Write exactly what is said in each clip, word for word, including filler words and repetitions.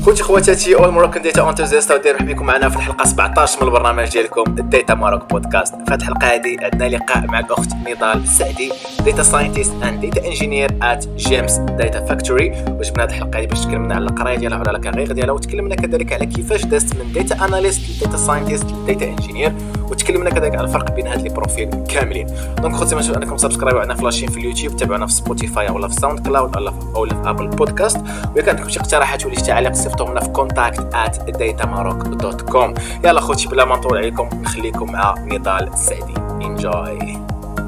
خوتي خواتاتي اول مروكان ديتا انتوزيست ودير بكم معنا في الحلقه سبعطاش من البرنامج ديالكم الديتا ماروك بودكاست. في هذه الحلقه هذه عندنا لقاء مع الاخت نضال السعدي ديتا ساينتيست اند ديتا انجينير ات جيمس داتا فاكتوري. وجبنا هذه الحلقه هذه باش تكلمنا على القرايه ديالها وعلى الكارير ديالها، وتكلمنا كذلك على كيفاش دازت من ديتا اناليست لديتا ساينتيست لديتا انجينير، وتكلمنا كذلك على الفرق بين هاد لي بروفيل كاملين. دونك خوتي ما تنساوش انكم سبسكرايبوا عندنا في لاشين في اليوتيوب، تابعونا في سبوتيفاي ولا في ساوند كلاود ولا في أو في ابل بودكاست. وإذا كان عندكم شي اقتراحات ولا شي تعليق صيفطوا لنا في كونتاكت آت داتا ماروك دوت كوم. يلا خوتي بلا ما نطول عليكم نخليكم مع نضال السعدي. انجوي.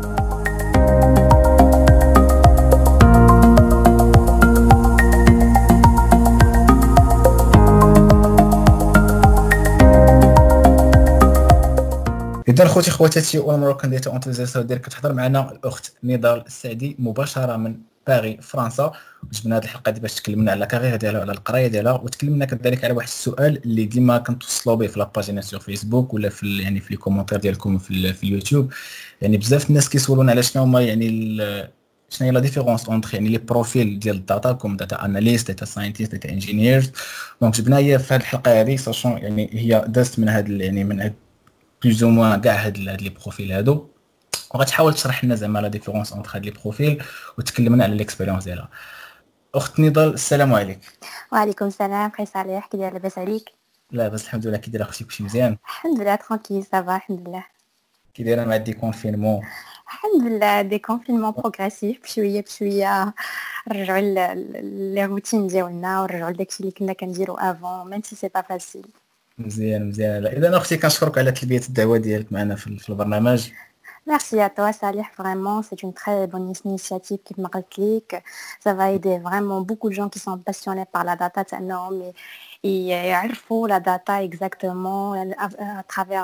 إذا خوتي خواتاتي اول مره كندير انتوزيست ديالك كتحضر معنا الاخت نضال السعدي مباشره من باغي فرنسا. جبنا هذه الحلقه دي باش تكلمنا على الكارير ديالها وعلى القرايه ديالها، وتكلمنا كذلك على واحد السؤال اللي ديما كنتوصلوا به في لاباجينا سور فيسبوك ولا في يعني في لي كومونتير ديالكم في, في اليوتيوب. يعني بزاف الناس كيسولونا على شنو هما يعني شنو هي لا ديفيرونس اونتر يعني لي بروفيل ديال الداتا كوم داتا اناليست داتا ساينتيست داتا انجينير. دونك جبنا هي في هذه الحلقه هذه ساشون يعني هي دازت من هذا يعني من هاد بلوز او موان كاع هاد لي بروفيل هادو، وغتحاول تشرح لنا زعما لا ديفيرونس اونتر هاد لي بروفيل وتكلمنا على ليكسبيريونس ديالها. اخت نضال السلام عليك. وعليكم السلام. كي صالح كي داير؟ لاباس عليك؟ لا بس الحمد لله. كي داير اختي؟ كلشي مزيان الحمد لله ترانكيل صافا الحمد لله. كي دايره مع دي كونفينمون؟ الحمد لله دي كونفينمون بروغريسيف بشويه بشويه نرجعوا لي روتين ديالنا ونرجعوا لداكشي اللي كنا كنديرو افون ميم سي سي با فاسيل. مزيان مزيان. اذا اختي كنشكرك على تلبيه الدعوه ديالك معنا في البرنامج. Merci à toi Salih, vraiment c'est une très bonne initiative qui m'a cliqué. Ça va aider vraiment beaucoup de gens qui sont passionnés par la data تاعنا et يعرفوا la data exactement à travers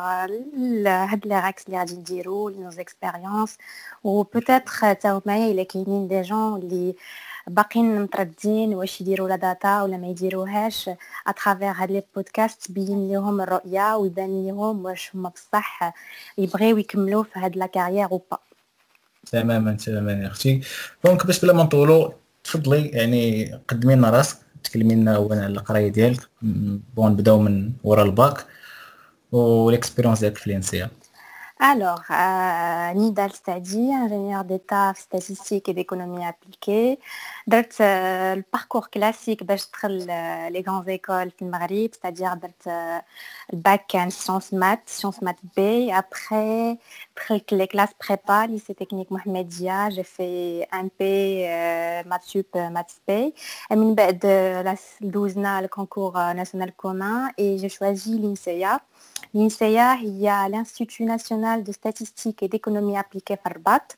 هاد les règles اللي غادي نديرو nos expériences. و peut-être تاو معايا الا كاينين دي جون اللي باقيين متردين واش يديروا لا داتا ولا ما يديروهاش اترافير هاد لي بودكاست تبين لهم الرؤيه ويبان لهم واش هما بصح يبغيو يكملوا في هاد لا كارير او با. تماما تماما يا اختي. دونك باش بلا ما نطولوا تفضلي يعني قدمي لنا راسك، تكلمي لنا اولا على القرايه ديالك. بون نبداو من ورا الباك والاكسبيريونس ديالك في الانسيا. Alors, euh, Nidal Stadi, ingénieur d'État en statistique et d'économie appliquée. Dart euh, le parcours classique d'être les grandes écoles في المغرب, c'est-à-dire dart euh, le bac en sciences maths, sciences maths B. Après, les classes prépa, lycée technique Mohamedia, j'ai fait un P euh, maths sup, maths B. Et من بعد la دوزنا le concours national commun et j'ai choisi l'INSEA. L'INSEA, il y a l'Institut national de statistique et d'économie appliquée في الرباط.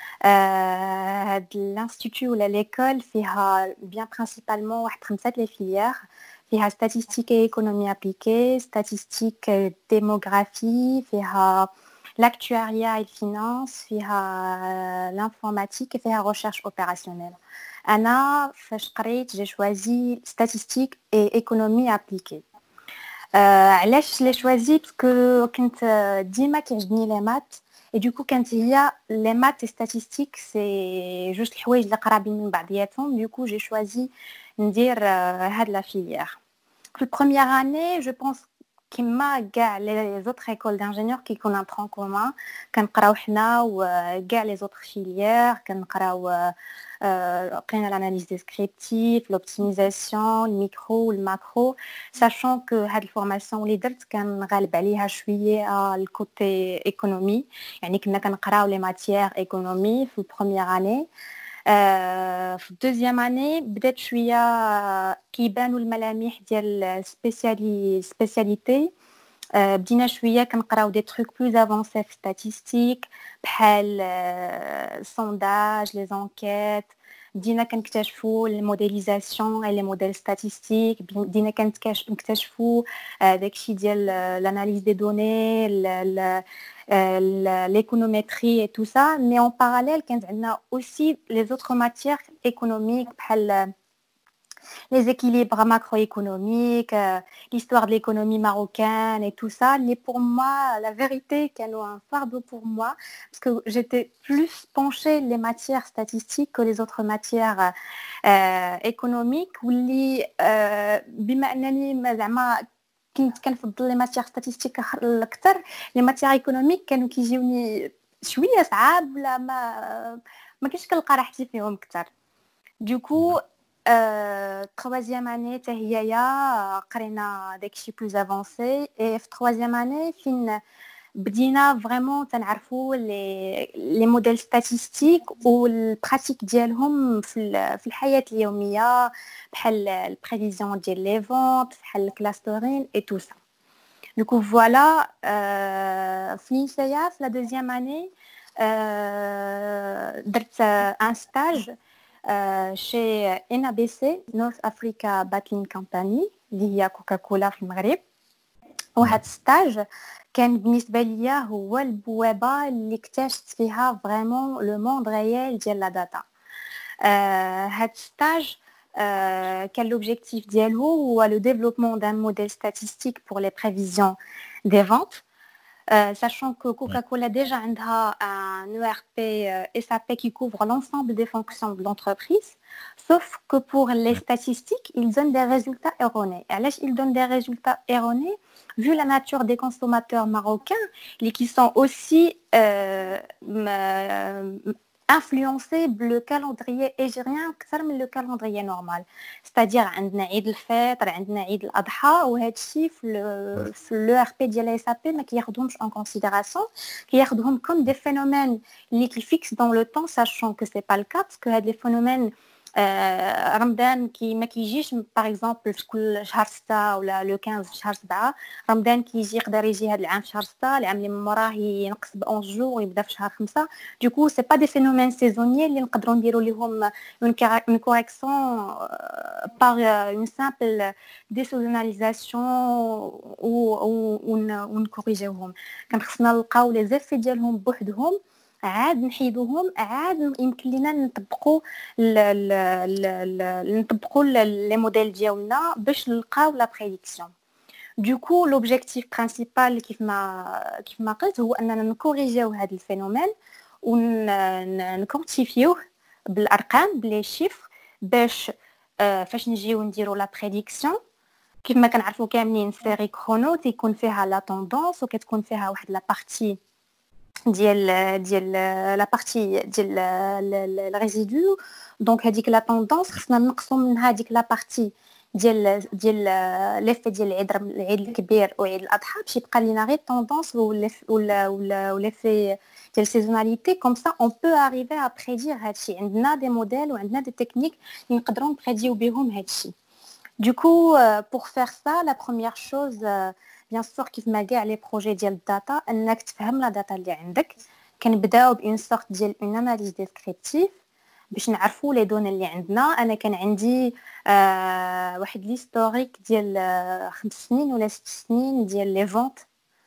Euh, l'institut ou l'école فيها bien principalement واحد خمسة les filières. فيها statistique et économie appliquée, statistique et démographie, فيها l'actuariat et finance, فيها l'informatique et فيها recherche opérationnelle. أنا فاش قريت j'ai choisi statistique et économie appliquée. علاش لي شوازي باسكو كنت ديما كيعجبني لي مات et du coup كانت هي les maths et statistiques c'est juste الحوايج اللي قرابين من بعضياتهم. du coup j'ai choisi ندير هاد لا filière. في première année je pense كما كاع les autres écoles d'ingénieurs qui كون un tronc commun كنقراو حنا وكاع les autres filières كنقراو قرينا l'analyse descriptive, l'optimisation, le micro, le macro, sachant que هاد الفورماسيون اللي درت كان غالب عليها شويه الكوتي ايكونومي، يعني كنا كنقراو لي ماتيير ايكونومي في البروميير اني. في الدوزيام اني بدات شويه كيبانوا الملامح ديال سبيسيالي سبيسياليتي. بدينا شويه كنقراو دي تروك بلوز افونسي في ستاتستيك بحال السونداج لي زونكيت. بدينا كنكتشفوا الموديليزاسيون اي لي موديل ستاتستيك. بدينا كنكتشفوا داكشي ديال l'analyse des données, l'économétrie et tout ça. Mais en parallèle كانت عندنا aussi les autres matières économiques بحال les équilibres macroéconomiques, euh, l'histoire de l'économie marocaine et tout ça. Mais pour moi, la vérité, qu'elle a un fardeau pour moi, parce que j'étais plus penchée les matières statistiques que les autres matières euh, économiques. واللي euh, بما أنني ما زعما كنت كنفضل لي ماتيغ ستاتيستيك اكثر، لي ماتيغ ايكونوميك كانوا كيجيوني شويه صعاب ولا ما ما كنتش كنلقى راحتي فيهم اكثر. دوكو troisième année حتى هيايا قرينا داكشي بلوز افونسي. اي في troisième année فين بدينا فريمون تنعرفوا لي لي موديل ستاتيستيك والبراتيك ديالهم في في الحياه اليوميه، بحال البريفيزيون ديال لي فونت، بحال الكلاسترين اي تو سا. دوكو فوالا في نسايا في لا دوزيام اني درت ان ستاج chez إن إيه بي سي North Africa Bottling Company اللي هي كوكاكولا في المغرب. وهذا الستاج كان بالنسبه ليا هو البوابه اللي اكتشفت فيها فريمون لو موند ريال ديال لا داتا. هذا الستاج كان لوبجيكتيف ديالو هو لو ديفلوبمون دان موديل ستاتيستيك بور لي بريفيزيون دي فونت. Euh, sachant que Coca-Cola déjà a un E R P euh, S A P qui couvre l'ensemble des fonctions de l'entreprise, sauf que pour les statistiques, ils donnent des résultats erronés. Alors, ils donnent des résultats erronés vu la nature des consommateurs marocains, qui sont aussi euh, influencés par le calendrier hégérien plus que le calendrier normal. C'est-à-dire, عندنا عيد الفطر، عندنا عيد الأضحى، وهذا الشيء في ال في l'E R P ديال إس إيه بي ما كياخذهمش en considération، كياخذهم comme des phénomènes اللي qui fixent dans le temps، sachant que c'est pas le cas parce que هاد les phénomènes آه رمضان كي ما كيجيش باغ اكزومبل في كل شهر ستة ولا لو خمسة في شهر سبعة. رمضان كيجي يقدر يجي هذا العام في شهر ستة، العام اللي من موراه ينقص ب أحد عشر جور ويبدا في شهر خمسة. دوكو سي با دي فينومين سيزونيي اللي نقدروا نديروا لهم اون كوريكسيون باغ اون سامبل ديسيزوناليزاسيون و ونكوريجيوهم. كان خصنا نلقاو لي زيفي ديالهم بوحدهم، عاد نحيدوهم، عاد يمكن لنا نطبقوا نطبقوا لي موديل ديالنا باش نلقاو لا بريديكسيون. دوكو لوبجيكتيف برينسيبال كيف ما كيف ما قلت هو اننا نكوريجيو هذا الفينومين ونكونتيفيوه بالارقام بلي شيفر باش آه فاش نجيو نديروا لا بريديكسيون. كيف ما كنعرفوا كاملين سيري كرونو تيكون فيها لا طوندونس وكتكون فيها واحد لا بارتي ديال ديال لا بارتي ديال الريزيدو. دونك هذيك لا طوندونس خصنا نقصوا من هذيك لا بارتي ديال ديال ليفي ديال العيد العيد الكبير وعيد الاضحى باش يبقى لينا غير طوندونس ولا ولا ولا في ديال سيزوناليتي. كوم سا اون بو اريفي ا بريدير هادشي. عندنا دي موديل وعندنا دي تكنيك اللي نقدروا نبريديو بهم هادشي. دوكو بور فير سا لا بروميير شوز بيان سور كيف ما كاع لي بروجي ديال الداتا انك تفهم لا داتا اللي عندك. كنبداو بان سورت ديال اون اناليز ديسكريبتيف باش نعرفوا لي دوني اللي عندنا. انا كان عندي آه واحد ليستوريك ديال خمس سنين ولا ست سنين ديال لي فونت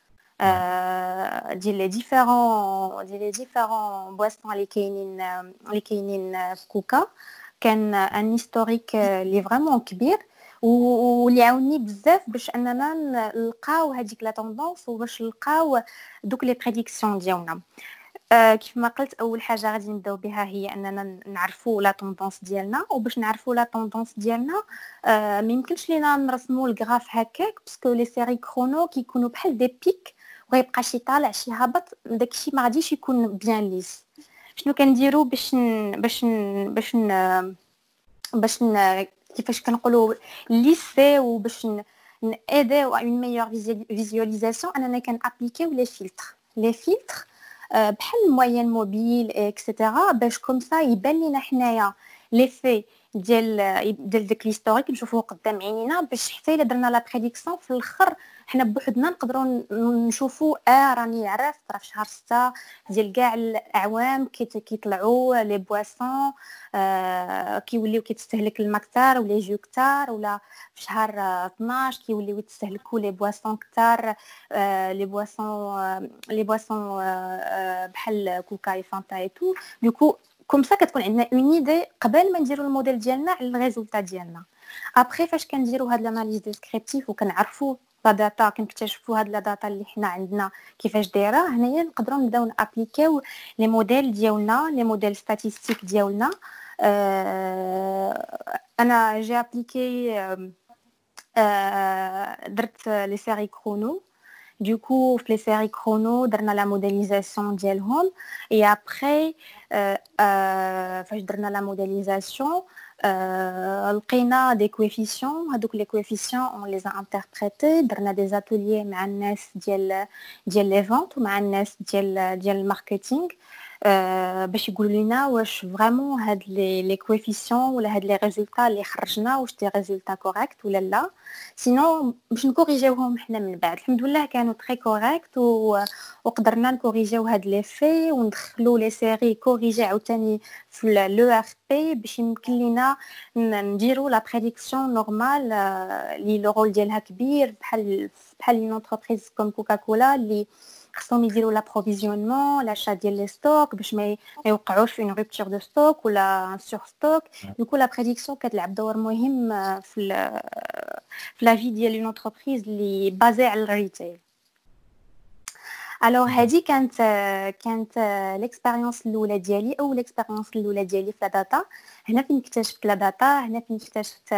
آه ديال لي ديفيرون ديال لي ديفيرون بواسون اللي كاينين اللي كاينين في كوكا. كان ان هيستوريك اللي فريمون كبير واللي عاوني بزاف باش اننا نلقاو هذيك لا طوندونس وباش نلقاو دوك لي بريديكسيون ديالنا. آه كيف ما قلت اول حاجه غادي نبداو بها هي اننا نعرفوا لا طوندونس ديالنا. وباش نعرفوا لا طوندونس ديالنا آه ما يمكنش لينا نرسموا الغراف هكاك باسكو لي سيري كرونو كيكونوا بحال دي بيك وغيبقى شي طالع شي هابط. داكشي ما غاديش يكون بيان ليس. شنو كنديروا باش ن... باش ن... باش ن... باش ن... كيفاش كنقولوا ليسي وباش ناديو اون ميور فيزيواليزاسيون اننا كنابليكيو لي فلتر لي فلتر بحال الموين موبيل اكسيتيرا باش كوم سا يبان لينا حنايا لي في ديال ديال ديك ليستوريك نشوفوه قدام عينينا باش حتى الا درنا لا بريديكسيون في الاخر حنا بوحدنا نقدروا نشوفوا اه راني عرفت راه في شهر ستة ديال كاع الاعوام كيطلعوا لي بواسون آه كيوليو كيتستهلك الماء كثار ولا جو كثار، ولا في شهر اثناش كيوليو يتستهلكوا لي بواسون كثار آه لي بواسون آه لي بواسون آه بحال كوكا اي فانتا اي تو. دوكو كوم سا كتكون عندنا اون ايدي قبل ما نديروا الموديل ديالنا على الريزولطا ديالنا. ابخي فاش كنديروا هاد الاناليز ديسكريبتيف وكنعرفوا لا داتا كنكتشفوا هاد لا داتا اللي حنا عندنا كيفاش دايره هنايا نقدروا نبداو نابليكيو لي موديل ديالنا لي موديل ستاتيستيك ديالنا. أه انا جي ابليكي أه درت لي سيري كرونو. Du coup, في les séries chrono, درنا la modélisation ديالهم et après euh, euh, فاش درنا la modélisation euh, لقينا des coefficients. هذوك les coefficients on les a interprétés. درنا des ateliers مع الناس ديال ديال les ventes ومع الناس ديال ديال marketing أه باش يقولوا لنا واش فريمون هاد لي لي كويفيسيون ولا هاد لي ريزولطا اللي خرجنا واش دي ريزولطا كوريكت ولا لا. سينو باش نكوريجيوهم حنا من بعد. الحمد لله كانوا تري كوريكت وقدرنا نكوريجيو هاد لي في وندخلوا لي سيري كوريجي عاوتاني في لو ار بي باش يمكن لينا نديروا لا بريديكسيون نورمال لي لو رول ديالها كبير بحال بحال اون انتربريز كوم كوكاكولا اللي خصهم يديروا لابروفيزيونمون لاشا ديال لي ستوك باش ما يوقعوش في اون روبتور دو ستوك ولا سور ستوك. دوكو لا بريديكسيون كتلعب دور مهم في في لا في ديال اون انتربريز اللي بازي على الريتيل. الوغ هذه كانت كانت ليكسبيريونس الاولى ديالي او ليكسبيريونس الاولى ديالي في لا داتا. هنا فين اكتشفت لا داتا، هنا فين اكتشفت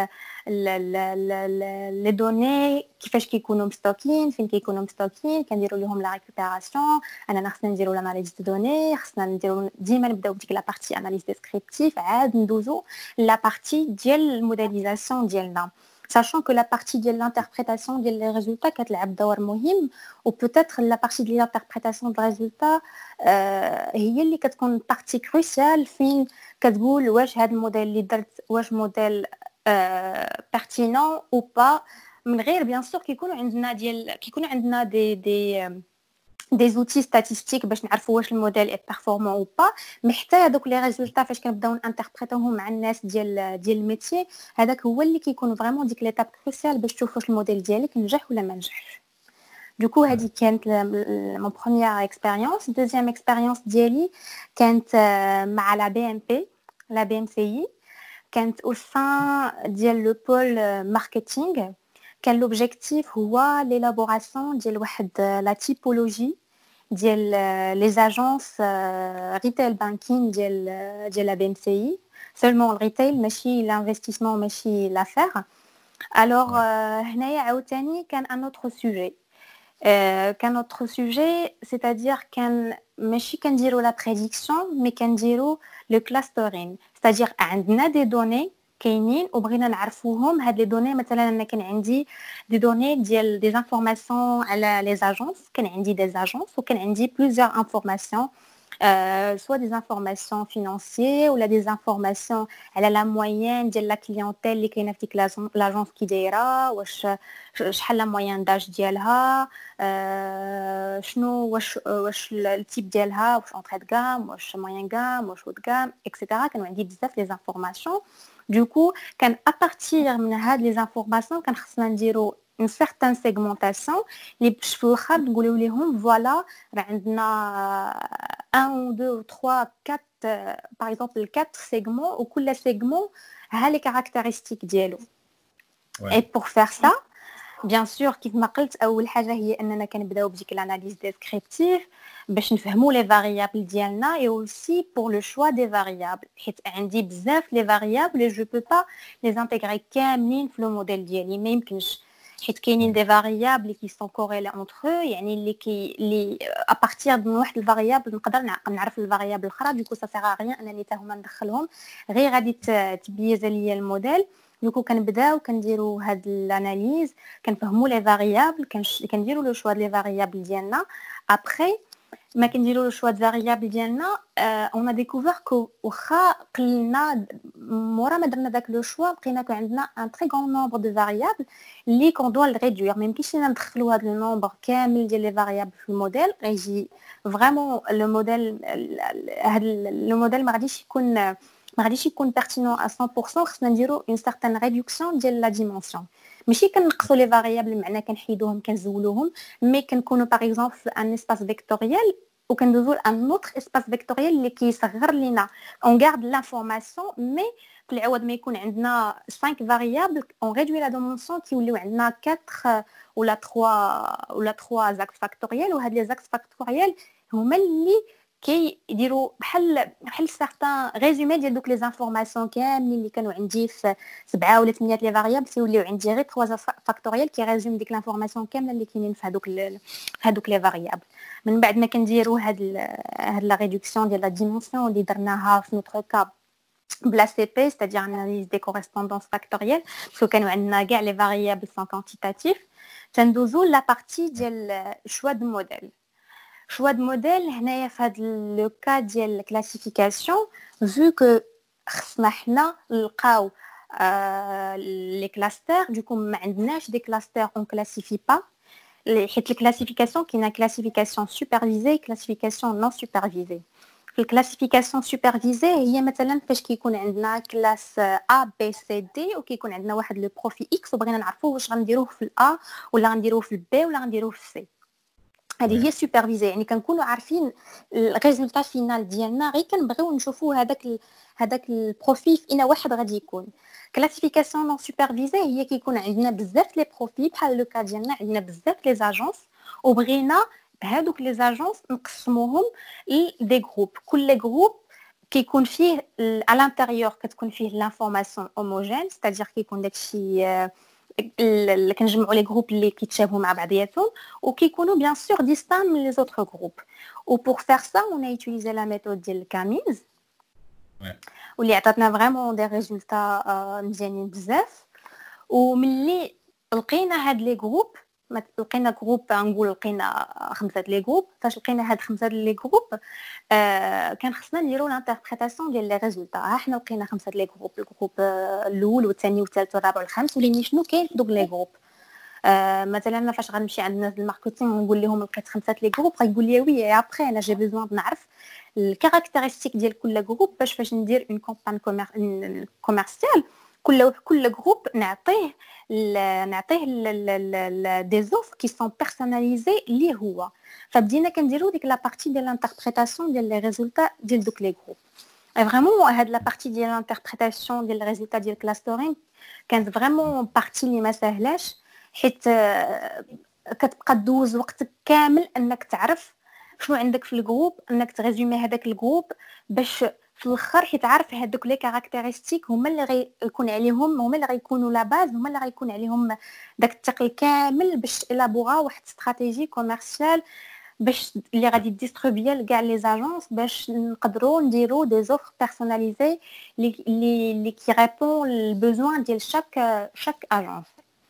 لي دوني كيفاش كيكونوا مستوكين، فين كيكونوا مستوكين، كنديروا لهم لا ريكوبيراسيون. انا خصنا نديروا لاناليز دو دوني، خصنا نديروا ديما نبداو بديك لا بارتي اناليز ديسكريبتيف، عاد ندوزو لا بارتي ديال الموديليزاسيون ديالنا. sachant que la partie de l'interprétation des résultats كتلعب دور مهم و peut-être la partie de l'interprétation des résultats هي اللي كتكون partie cruciale فين كتقول واش هذا الموديل اللي درت واش موديل pertinent ou pas، من غير bien sûr كيكونوا عندنا ديال كيكونوا عندنا دي دي des outils statistiques باش نعرفوا واش الموديل est performant ou pas. mais حتى هذوك لي ريزولطا فاش كنبداو نانتربريتوهم مع الناس ديال ديال الميتي هذاك هو اللي كيكون فريمون ديك ليتاب كروسيال باش تشوف واش الموديل ديالك نجح ولا ما نجحش. دوكو هذه كانت مون بروميير اكسبيريونس. دوزيام اكسبيريونس ديالي كانت مع لا بي ام بي لا بي ام سي اي، كانت او سان ديال لو بول ماركتينغ. كان لوبجيكتيف هو ليلابوراسيون ديال واحد لا تيبولوجي ديال لي زاجونس ريتيل بانكين ديال ديال لا بي ام سي اي. سولمون الريتيل ماشي لانفستيسمون ماشي لافير. الوغ هنايا عاوتاني كان ان اوتر سوجي كان اوتر سوجي سيتادير كان ماشي كنديروا لا بريديكسيون مي كنديروا لو كلاسترين. سيتادير عندنا دي دوني كاينين وبغينا نعرفوهم. هاد لي دوني مثلا انا كان عندي دي دوني ديال دي انفورماسيون على لي زاجونس، كان عندي دي زاجونس وكان عندي بليزيور انفورماسيون euh, soit des informations financières ou des informations على la moyenne ديال la clientèle اللي كاينه في ديك لاجونس كي دايره، واش شحال لا موين داج ديالها، أه شنو واش واش التيب ديالها، واش اونتري غام واش موين غام واش هود غام اكسيتيرا. كانوا عندي بزاف لي انفورماسيون. Du coup, كان à partir من هاد les informations كان خصنا نديرو une certaine segmentation اللي باش في الاخر نقولوا لهم فوالا راه عندنا un ou deux ou trois quatre par exemple quatre segments وكل segment ها les caractéristiques ديالو. Et pour faire ça bien sûr كيف ما قلت اول حاجه هي اننا كنبداو بديك الاناليز ديسكريبتيف باش نفهموا لي فاريابل ديالنا اي اوسي بور لو شوا دي فاريابل، حيت عندي بزاف لي فاريابل جو بو با لي انتيغري كاملين في لو موديل ديالي، ما يمكنش حيت كاينين دي فاريابل كي سون كوريلي اونتر او، يعني اللي كي اللي ا بارتير من واحد الفاريابل نقدر نعرف الفاريابل الاخرى. دوكو سا سيغ ريان انني حتى هما ندخلهم، غير غادي تبيز ليا الموديل. دوكو كنبداو كنديروا هاد الاناليز كنفهموا لي فاريابل كنديروا لو شوا لي فاريابل ديالنا. ابري ما كنديروا لو شوا د فاريابل ديالنا اون ا ديكوفر كو واخا قلنا مورا ما درنا داك لو شوا بقينا عندنا ان تري غون نومبر دو فاريابل اللي كون دو ريدوير. ما يمكنش لينا ندخلوا هاد لو نومبر كامل ديال لي فاريابل في الموديل، غيجي فريمون لو موديل هاد لو موديل ما غاديش يكون ما غاديش يكون بيرتينون à cent pour cent. خصنا نديرو une certaine réduction ديال لا ديمونسيون، ماشي كنقصوا لي فاريابل معنا كنحيدوهم كنزولوهم، مي كنكونوا باغ اكزومبل في ان اسباس فيكتوريال وكندوزو ان اوتر اسباس فيكتوريال اللي كيصغر لينا اون غارد لانفورماسيون مي في العوض ما يكون عندنا خمسة فاريابل اون ريدوي لا دومونسيون كيوليو عندنا أربعة ولا ثلاثة ولا ثلاثة زاكس فاكتوريال. وهاد لي زاكس فاكتوريال هما اللي كيديروا بحال بحال سارتان ريزومي ديال دوك لي زانفورماسيون كاملين اللي كانوا عندي في سبعة ولا ثمانية لي فاريابل سيوليو عندي غير ثلاثة فاكتوريال كي ريزوم ديك لانفورماسيون كامله اللي كاينين في هذوك في هذوك لي فاريابل. من بعد ما كنديروا هاد هاد لا ريدكسيون ديال لا ديمونسيون اللي درناها في نوتر كاب بلا سي بي c'est-à-dire analyse des correspondances factorielles parce que كانوا عندنا كاع لي فاريابل سون كونتيتاتيف. تندوزو لا بارتي ديال شوا دو موديل. شوا دو موديل هنايا في هاد لو كا ديال الكلاسيفيكاسيون فو كو خصنا حنا نلقاو لي كلاستر دوكو ما عندناش دي كلاستر اون كلاسيفي با حيت الكلاسيفيكاسيون كاينه كلاسيفيكاسيون سوبرفيزي كلاسيفيكاسيون نون سوبرفيزي. في الكلاسيفيكاسيون سوبرفيزي هي مثلا فاش كيكون عندنا كلاس A B C D وكيكون عندنا واحد لو بروفي X وبغينا نعرفوا واش غنديروه في الA ولا غنديروه في الB ولا غنديروه في C. هذه هي سوبرفيزي يعني كنكونوا عارفين الريزولتا فينال ديالنا غير كنبغيو نشوفوا هذاك هذاك البروفي في اين واحد غادي يكون. كلاسيفيكاسيون نون سوبرفيزي هي كيكون عندنا بزاف لي بروفي بحال لو كا ديالنا عندنا بزاف لي زاجونس وبغينا هادوك لي زاجونس نقسموهم لدي جروب. كل جروب كيكون فيه على الانتيريور كتكون فيه لانفورماسيون هوموجين c'est-à-dire كيكون داكشي اللي كنجمعوا لي جروب اللي كيتشابهوا مع بعضياتهم وكيكونوا بيان سور ديستان من لي زوتر جروب. و بور فير سا اون ا utilisé لا ميثود ديال الكامينز واللي عطاتنا فريمون دي ريزولتا مزيانين بزاف. وملي لقينا هاد لي جروب لقينا جروب نقول لقينا خمسه لي جروب فاش لقينا هاد خمسه لي جروب آه كان خصنا نديرو لانتربريتاسيون ديال لي ريزولتا. ها حنا لقينا خمسه لي جروب الجروب الاول والثاني والثالث والرابع والخامس وليني شنو كاين في دوك لي جروب. آه مثلا فاش غنمشي عند الناس الماركتينغ ونقول لهم لقيت خمسه لي جروب غيقول لي وي ابري انا جي بيزوان نعرف الكاركتيرستيك ديال كل جروب باش فاش ندير اون كومبان كوميرسيال كل كل جروب نعطيه نعطيه دي زوفر كي سون بيرسوناليزي لي هو. فبدينا كنديرو ديك لا بارتي ديال الانتربريتاسيون ديال لي ريزولتا ديال دوك لي جروب. فريمون هاد لا بارتي ديال الانتربريتاسيون ديال الريزولتا ديال كلاسترين كانت فريمون بارتي اللي ما سهلاش حيت كتبقى دوز وقتك كامل انك تعرف شنو عندك في الجروب انك تريزومي هذاك الجروب باش في الاخر حيت عارف هذوك لي كاركتيرستيك هما اللي غيكون عليهم هما اللي غيكونوا لا باز هما اللي غيكون عليهم داك الثقل كامل باش الابوغا واحد استراتيجي كوميرسيال باش اللي غادي ديستريبيا لكاع لي زاجونس باش نقدروا نديروا دي زوفر بيرسوناليزي اللي اللي كي ريبون للبوزوان ديال شاك شاك اجونس.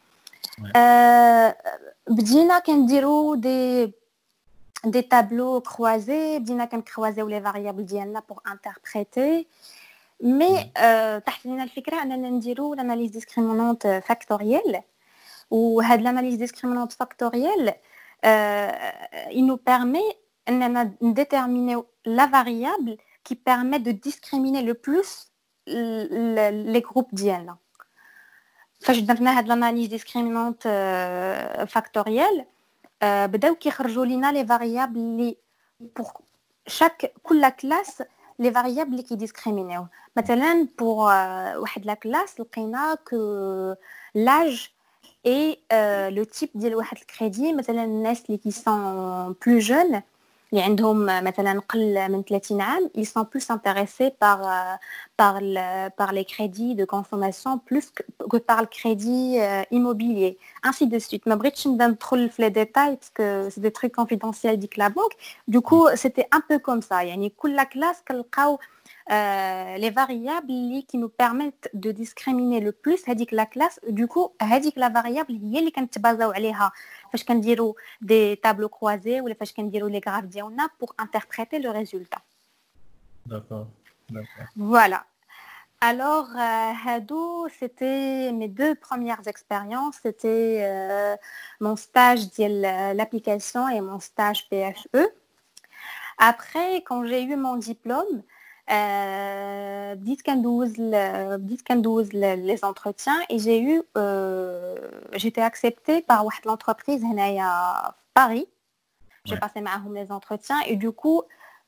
آه بدينا كنديروا دي des tableaux croisés بدينا كنكروازيو لي فاريابل ديالنا pour interpréter مي تحت لينا الفكره اننا نديرو l'analyse discriminante factorielle. وهاد l'analyse discriminante factorielle il nous permet اننا نديتيرمينيو la variable qui permet de discriminer le plus les groupes ديالنا. فاش درنا هاد l'analyse discriminante factorielle بداو كيخرجوا لينا لي فاريابل اللي بور شاك كل كلاس لي فاريابل اللي كيديسكريمينيو. مثلا بور واحد لا كلاس لقينا كو لاج اي لو تيب ديال واحد الكريدي. مثلا الناس اللي كي سون بلو جون اللي عندهم مثلا قل من ثلاثين عام ils sont plus intéressés par par le, par les crédits de consommation plus que, que par le crédit euh, immobilier ainsi de suite. ما بغيتش نبدا ندخل في لي ديتاي parce que c'est des trucs confidentiels ديك لا بنك. du coup c'était un peu comme ça يعني كل كلاس كنلقاو euh, les variables اللي qui nous permettent de discriminer le plus هذيك لا كلاس. du coup هذيك لا variable هي اللي كنتبازاو عليها فاش كنديروا دي تابلو كروازي ولا فاش كنديروا لي غراف ديالنا pour interpréter le résultat. D'accord, d'accord. Voilà. Alors, euh, Hadou, c'était mes deux premières expériences. C'était euh, mon stage de l'application et mon stage P H E. Après, quand j'ai eu mon diplôme, euh, بديت كندوز بديت كندوز les entretiens et j'ai eu euh, j'étais acceptée par واحد l'entreprise هنايا في Paris. J'ai ouais. passé معاهم les entretiens et du coup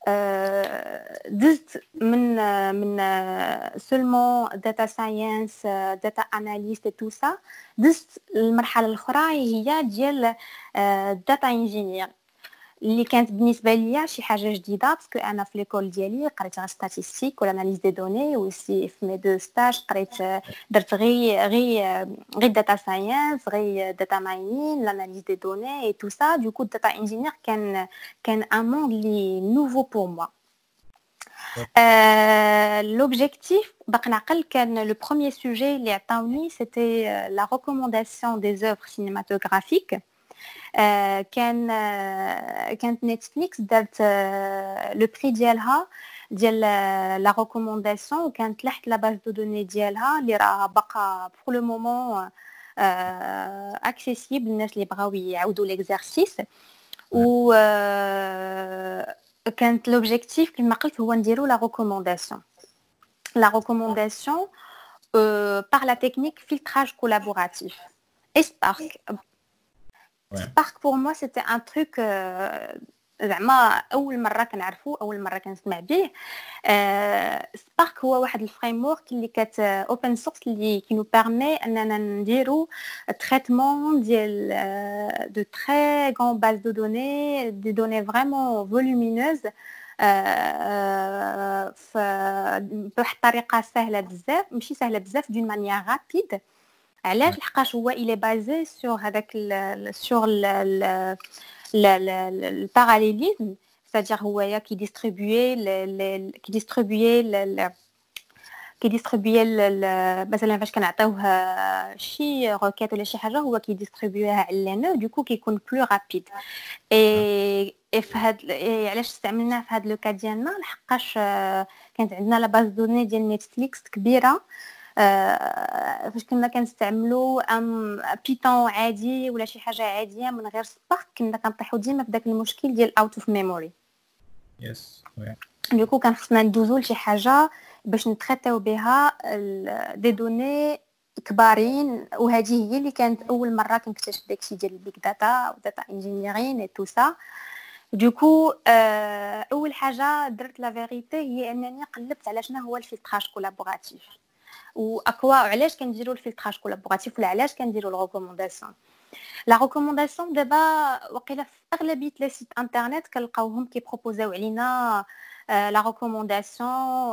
دزت من من seulement data science data analyst et tout ça دزت المرحله الاخرى هي ديال data engineer اللي كانت بالنسبه ليا شي حاجه جديده باسكو انا في ليكول ديالي قريت غير ستاتيستيك ولا اناليز دي دوني وسي في مي دو ستاج قريت درت غير غير غير داتا ساينس غير داتا ماينين لاناليز دي دوني اي تو سا دوكو داتا انجينير كان كان ان موند لي نوفو بور موا. L'objectif باقي نعقل كان le premier sujet اللي عطاوني c'était la recommandation des œuvres cinématographiques. Euh, كان euh, كانت نتفليكس دارت euh, لو بري ديالها ديال لا ريكومونداسيون وكانت تحت لا باز دو دوني ديالها اللي راه باقا بور لو مومون اكسيسيبل الناس اللي بغاو يعاودوا ليكزارسيس و كانت لوبجيكتيف كما قلت هو نديرو لا ريكومونداسيون لا ريكومونداسيون par la technique filtrage collaboratif et Spark. Spark pour moi c'était un truc زعما اول مره كنعرفو اول مره كنسمع به. سبارك هو واحد الفريم ورك اللي كات اوبن سورس اللي كينو بيرمي اننا نديرو تريتمون ديال دو تري غون باز دو دوني دي دوني فريمون فولومينوز بواحد الطريقه سهله بزاف ماشي سهله بزاف دون مانيير رابيد. علاش لحقاش هو الي بازي سور هذاك سور le parallélisme, c'est-à-dire هو qui distribuait le qui distribuait le qui distribuait مثلا فاش كنعطيوه شي روكيت ولا شي حاجه هو كي distribueها على لانو دوكو كيكون بلو رابيد. اي في هاد علاش استعملناه في هاد لو كا ديالنا لحقاش كانت عندنا لا باز دوني ديال نتفليكس كبيره فاش كنا كنستعملوا ام بيتون عادي ولا شي حاجه عاديه من غير سبارك كنا كنطيحوا ديما في داك المشكل ديال اوت اوف ميموري. يس وي دوكو كان خصنا ندوزو لشي حاجه باش نتريتيو بها دي دوني كبارين وهذه هي اللي كانت اول مره كنكتشف داكشي ديال البيك داتا وداتا انجينيرين اي تو سا. دوكو اول حاجه درت لا فيريتي هي انني قلبت على شنو هو الفلتراج كولابوراتيف واكوا علاش كنديروا الفلتراج كولابوراتيف ولا علاش كنديروا الريكومونداسيون. لا ريكومونداسيون دابا وقيله في اغلبيه لي سيت انترنت كنلقاوهم كيبروبوزاو علينا لا ريكومونداسيون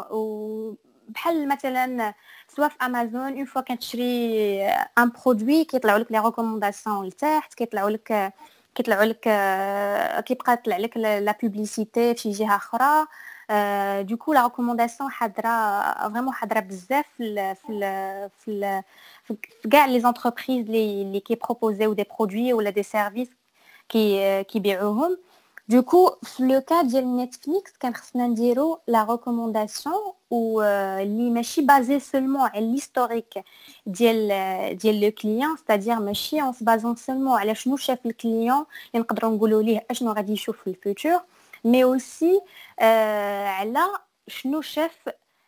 و بحال مثلا سواء في امازون اون فوا كتشري ان برودوي كيطلعوا لك لي ريكومونداسيون لتحت كيطلعوا لك كيطلعوا لك كيبقى يطلع لك لا بوبليسيتي في شي جهه اخرى. دوكو لا ريكومونداسيون حاضره فريمون حاضره بزاف في في في في كاع لي زونتربريز لي لي كي بروبوزيو دي برودوي ولا دي سيرفيس كي كيبيعوهم. دوكو في لو كا ديال نتفليكس كان خصنا نديرو لا ريكومونداسيون و اللي ماشي بازي سولمون على ليستوريك ديال ديال لو كليون ستادير ماشي اون بازون سولمون على شنو شاف الكليون اللي نقدروا نقولوا ليه اشنو غادي يشوف في الفيوتور مي اوسي على شنو شاف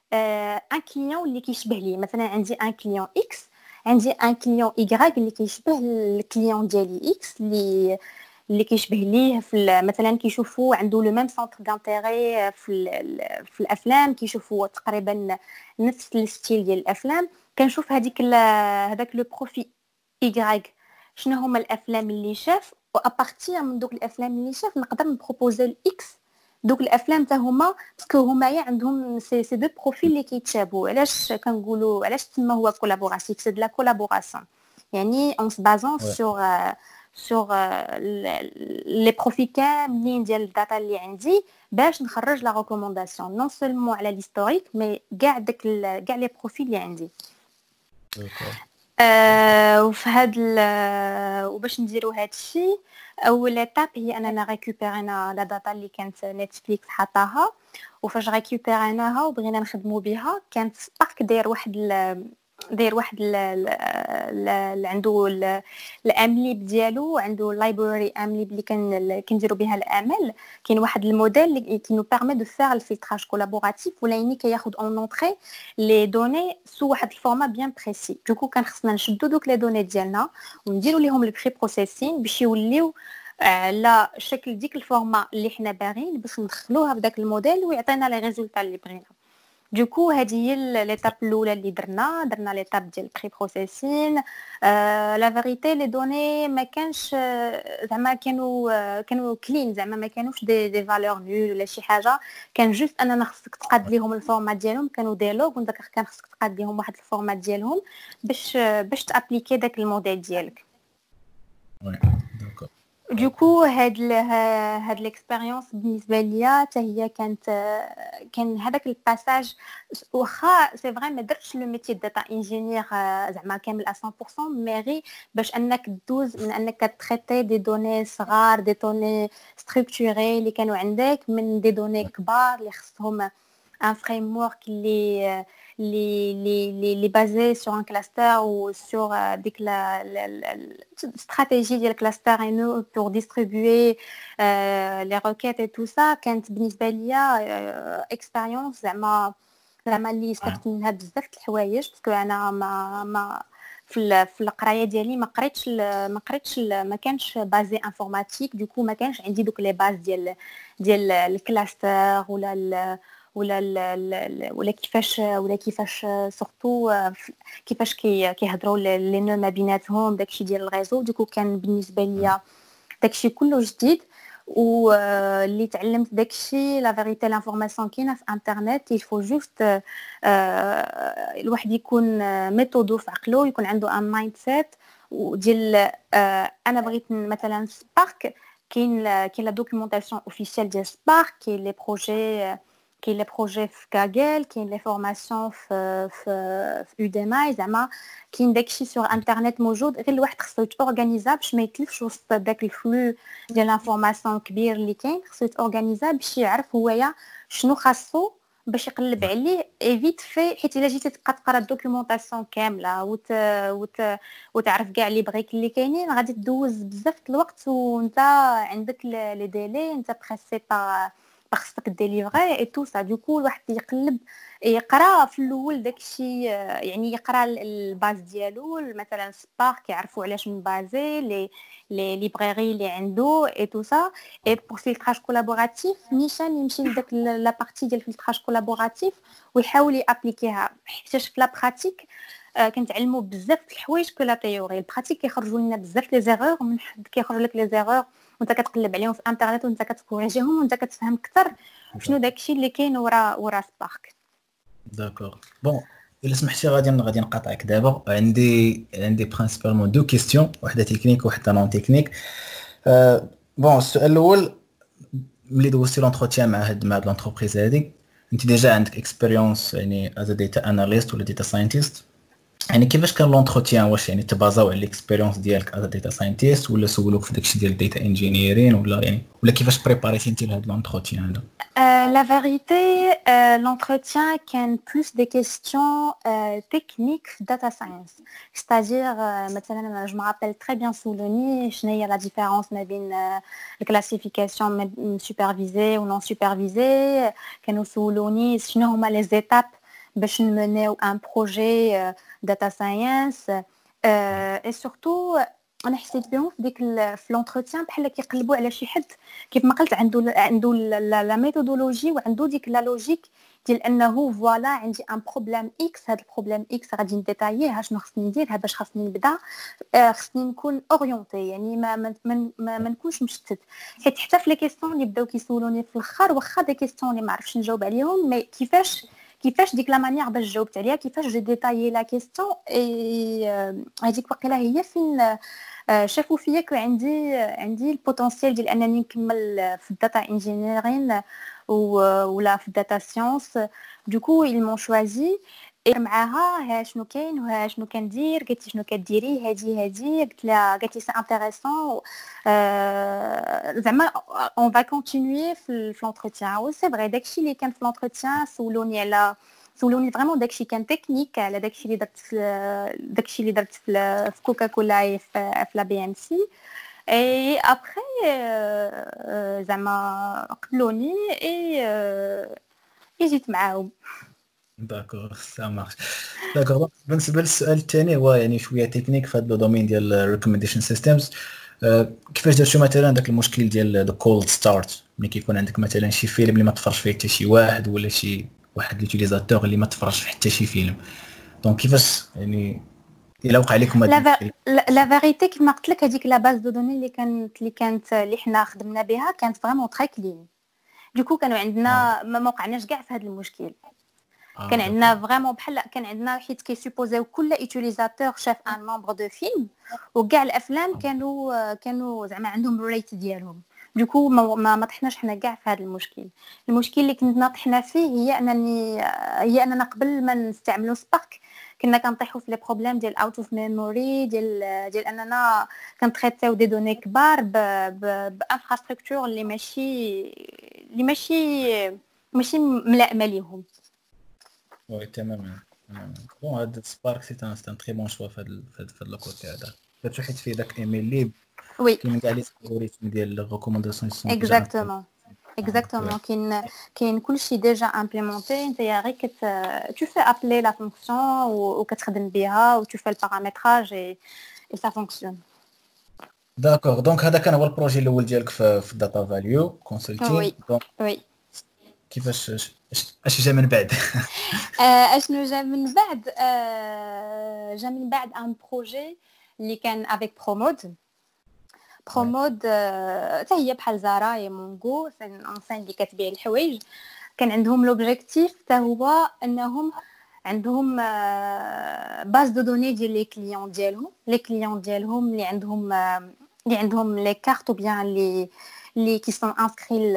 ان كليون اللي كيشبه ليه. مثلا عندي ان كليون اكس عندي ان كليون واي اللي كيشبه الكليون ديالي اكس اللي اللي كيشبه ليه في مثلا كيشوفوا عنده لو ميم سونتر دانتيري في في الافلام كيشوفوا تقريبا نفس الستيل ديال الافلام. كنشوف هذيك هذاك لو بروفي اي شنو هما الافلام اللي شاف وابارتير من دوك الافلام اللي شاف نقدر نبروبوزي الاكس دوك الافلام حتى هما باسكو هما عندهم سي سي دو بروفيل اللي كيتشابهوا. علاش كنقولوا علاش تما هو كولابوراتيف سي د لا كولابوراسيون يعني اون سو بازون سور سور لي بروفيل كاملين ديال الداتا اللي عندي باش نخرج لا ريكومونداسيون نون سولمون على ليستوريك مي كاع داك كاع لي بروفيل اللي عندي. أه وفي هاد وباش نديرو هاد الشيء اول ايتاب هي اننا ريكوبيرينا لا داتا اللي كانت نتفليكس حطاها وفاش ريكوبيريناها وبغينا نخدموا بها كانت سبارك داير واحد داير واحد اللي عنده الامليب ديالو عنده لايبراري امليب اللي كان كنديروا بها الامل. كاين واحد الموديل اللي كي نو بيرمي دو فير الفلتراج كولابوراتيف ولا يعني كياخذ اون اونطري لي دوني سو واحد الفورما بيان بريسي. دوكو كان خصنا نشدو دوك لي دوني ديالنا ونديروا ليهم البري بروسيسين باش يوليو على شكل ديك الفورما اللي حنا باغيين باش ندخلوها في داك الموديل ويعطينا لي ريزولطا اللي بغينا. دوكو هذه هي ليتاب الاولى اللي درنا درنا ليتاب ديال بري بروسيسين. لا فيريتي لي دوني ما كانش زعما كانوا كانوا كلين زعما ما كانوش دي دي فالور نول ولا شي حاجه. كان جوست اننا خصك تقاد ليهم الفورمات ديالهم كانوا دي لوغ وانت كان خصك تقاد ليهم واحد الفورمات ديالهم باش باش تابليكي داك الموديل ديالك. وي داكور. دوكو هاد ال هاد ليكسبيريونس بالنسبه ليا حتى هي كانت كان هذاك الباساج واخا سي فري ما درتش لو ميتي داتا انجينير زعما كامل مية بالمية مي غير باش انك دوز من انك تريتي دي دوني صغار دي دوني ستركتوري اللي كانوا عندك من دي دوني كبار اللي خصهم ان فريم ورك اللي les les les les basés sur un cluster ou sur euh, ديك la, la, la, la stratégie ديال cluster انو pour distribuer euh, les requêtes et tout ça كانت بالنسبه ليا expérience زعما زعما اللي استفدت منها بزاف د الحوايج باسكو انا ما ما في في القرايه ديالي ما قريتش ما قريتش ما كانش بازي انفورماتيك دوكو ما كانش عندي دوك لي باز ديال ديال الكلاستر ولا ولا ولا كيفاش ولا كيفاش سورتو كيفاش كيهضروا لي نو ما بيناتهم داكشي ديال الريزو. دوكو كان بالنسبه ليا داكشي كله جديد واللي تعلمت داكشي لا فيريتي لانفورماسيون كاينه في انترنت. يلفو جوست الواحد يكون ميثودو في عقلو يكون عنده ان مايند سيت وديال انا بغيت مثلا سبارك كاين كاين لا دوكيومونطاسيون اوفيسيال ديال سبارك كاين لي بروجي كاين لي بروجي في كاغل كاين لي فورماسيون في في في يوديماي زعما كاين داكشي سور انترنت موجود غير الواحد خصو يتورغانيزا باش ما يتلفش وسط داك الفلو ديال لانفورماسيون كبير اللي كاين. خصو يتورغانيزا باش يعرف هويا شنو خاصو باش يقلب عليه ايفيت في حيت الا جيتي تبقى تقرا الدوكيومونطاسيون كامله وت... وت... وتعرف كاع لي بغيك اللي كاينين غادي تدوز بزاف الوقت وانت عندك لي ديلي انت بريسي با خصك ديليفري اي تو سا. دوكو الواحد يقلب يقرا في الاول داكشي يعني يقرا الباز ديالو مثلا سبارك يعرفوا علاش من بازي لي لي ليبراري اللي عنده اي تو سا. اي بور فيلتراج كولابوراتيف نيشان يمشي لداك لا بارتي ديال فيلتراج كولابوراتيف ويحاول يابليكيها حيتاش في لا براتيك كنتعلموا بزاف د الحوايج كو لا تيوري. البراتيك كيخرجوا لنا بزاف لي زيرور ومن حد كيخرج لك لي زيرور وانت كتقلب عليهم في انترنت وانت كتكوريجيهم وانت كتفهم اكثر شنو داكشي اللي كاين ورا ورا سبارك. داكور بون الا سمحتي غادي غادي نقاطعك دابا. عندي عندي برينسيبالمون دو كيستيون وحده تكنيك وحده نون تكنيك. أه بون السؤال الاول ملي دوزتي لونتروتيان مع هاد مع هاد لونتربريز هادي انت ديجا عندك اكسبيريونس يعني از داتا اناليست ولا داتا ساينتيست يعني كيفاش كان لونتروتيان واش يعني تبازاو على الاكسبيريونس ديالك از داتا ساينتيست ولا سولوك في داكشي ديال الداتا انجينيرين ولا يعني ولا كيفاش بريباريتي انت لهاد لونتروتيان هذا؟ Euh, la vérité, euh, l'entretien كان plus des questions euh, techniques data science. C'est-à-dire, euh, مثلا, je me rappelle très bien Souloni, شنو هي la différence ما بين euh, la classification supervisée ou non supervisée. كانوا سولوني شنو هما les étapes باش نمنيو un projet euh, data science. Euh, et surtout انا حسيت بهم في ديك في لونتروتيان بحال كيقلبوا على شي حد كيف ما قلت عنده عنده لا ميثودولوجي وعنده ديك لا لوجيك ديال انه فوالا عندي ان بروبليم اكس هذا البروبليم اكس غادي نديتاييه شنو خصني ندير باش خصني نبدا خصني نكون اورينتي يعني ما ما ما, ما, ما نكونش مشتت حيت حتى في لي كيسيون اللي بداو كيسولوني في الاخر واخا دي كيسيون اللي ما عرفتش نجاوب عليهم مي كيفاش كيفاش ديك لا مانيير باش جاوبت عليها كيفاش جو ديتايي لا كيسيون اي هذيك واقيلا هي فين شافوا فيا كو عندي عندي البوتنسيال ديال انني نكمل في الداتا انجينيرين ولا في الداتا ساينس. دوكو ils m'ont choisi معاها ها شنو كاين وها شنو كندير قلت شنو كديري هادي هادي قلت لها قالت لي سي انتريسون زعما اون فا كونتينيي في لونتروتيان. و سي فري داكشي اللي كان في لونتروتيان سولوني على سولوني فريمون داكشي كان تكنيك على داكشي اللي درت في داكشي اللي درت في كوكا كولا في لا بي ام سي. اي ابري زعما قبلوني اي اي جيت معاهم. داكور سا مارش. داكور بالنسبه للسؤال الثاني هو يعني شويه تكنيك في هذا الدومين ديال ريكومنديشن سيستمز. آه، كيفاش درتو مثلا داك المشكل ديال ذا كولد ستارت ملي كيكون عندك مثلا شي فيلم اللي ما تفرج فيه حتى شي واحد ولا شي واحد ليوتيليزاتور اللي ما تفرج في حتى شي فيلم دونك كيفاش يعني الا وقع لكم هذا لا المشكل؟ لا فيريتي كيما قلت لك هذيك لا باز دو دوني اللي كانت اللي كانت اللي حنا خدمنا بها كانت فريمون تري كلين. دوكو كانوا اه عندنا ما وقعناش كاع في هذا المشكل. كان اه عندنا داكور فريمون بحال كان عندنا حيت كيسوبوزيو كل يوتيليزاتور شاف ان نومبر دو فيلم وكاع الافلام كانوا كانوا زعما عندهم الريت ديالهم. دوكو ما ما, ما طحناش حنا كاع في هذا المشكل. المشكل اللي كنا طحنا فيه هي انني هي اننا قبل ما نستعملوا سبارك كنا كنطيحوا في لي بروبليم ديال اوت اوف ميموري ديال ديال اننا كنتريتيو دي دوني كبار بانفراستركتور اللي ماشي اللي ماشي ماشي ملائمه ليهم. وي تماما تماما بون هاد سبارك سي ان سي ان تري بون شوا في هاد في هاد في هاد الكوتي هذا درتو حيت فيه داك ايميل ليب وي كاين كاع لي الغوريثم ديال الريكومونداسيون سون ديجا exactement exactement كاين كاين كلشي ديجا امبليمونتي انت يا غير كت tu fais appeler la fonction وكتخدم بها و tu fais le paramétrage et et ça fonctionne. داكور دونك هذا كان هو البروجي الاول ديالك في في الداتا فاليو كونسلتين وي دونك وي كيفاش اش اش جا من بعد؟ اشنو جا من بعد؟ جا من بعد ان بروجي اللي كان افيك برومود برومود حتى هي بحال زارا يا مونغو سين انسان اللي كتبيع الحوايج. كان عندهم لوبجيكتيف حتى هو انهم عندهم باز دو دوني ديال لي كليون ديالهم لي كليون ديالهم اللي عندهم اللي عندهم لي كارت او بيان لي اللي كي سون انسكري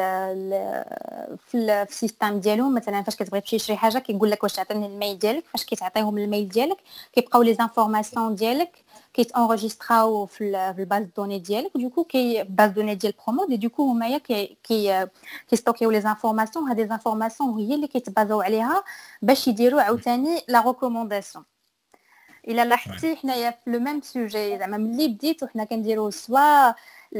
في السيستم ديالهم. مثلا فاش كتبغي تمشي شي حاجه كيقول لك واش تعطيني الميل ديالك. فاش كيتعطيهم الميل ديالك كيبقاو لي زانفورماسيون ديالك كيتانغيستراو في الباز دوني ديالك. دوكو كي باز دوني ديال برومود دوكو هما كي كي كيستوكيو لي زانفورماسيون. هاد لي زانفورماسيون هي اللي كيتبازاو عليها باش يديروا عاوتاني لا ريكومونداسيون. الا لاحظتي حنايا في لو ميم سوجي زعما ملي بديتو حنا كنديروا سوا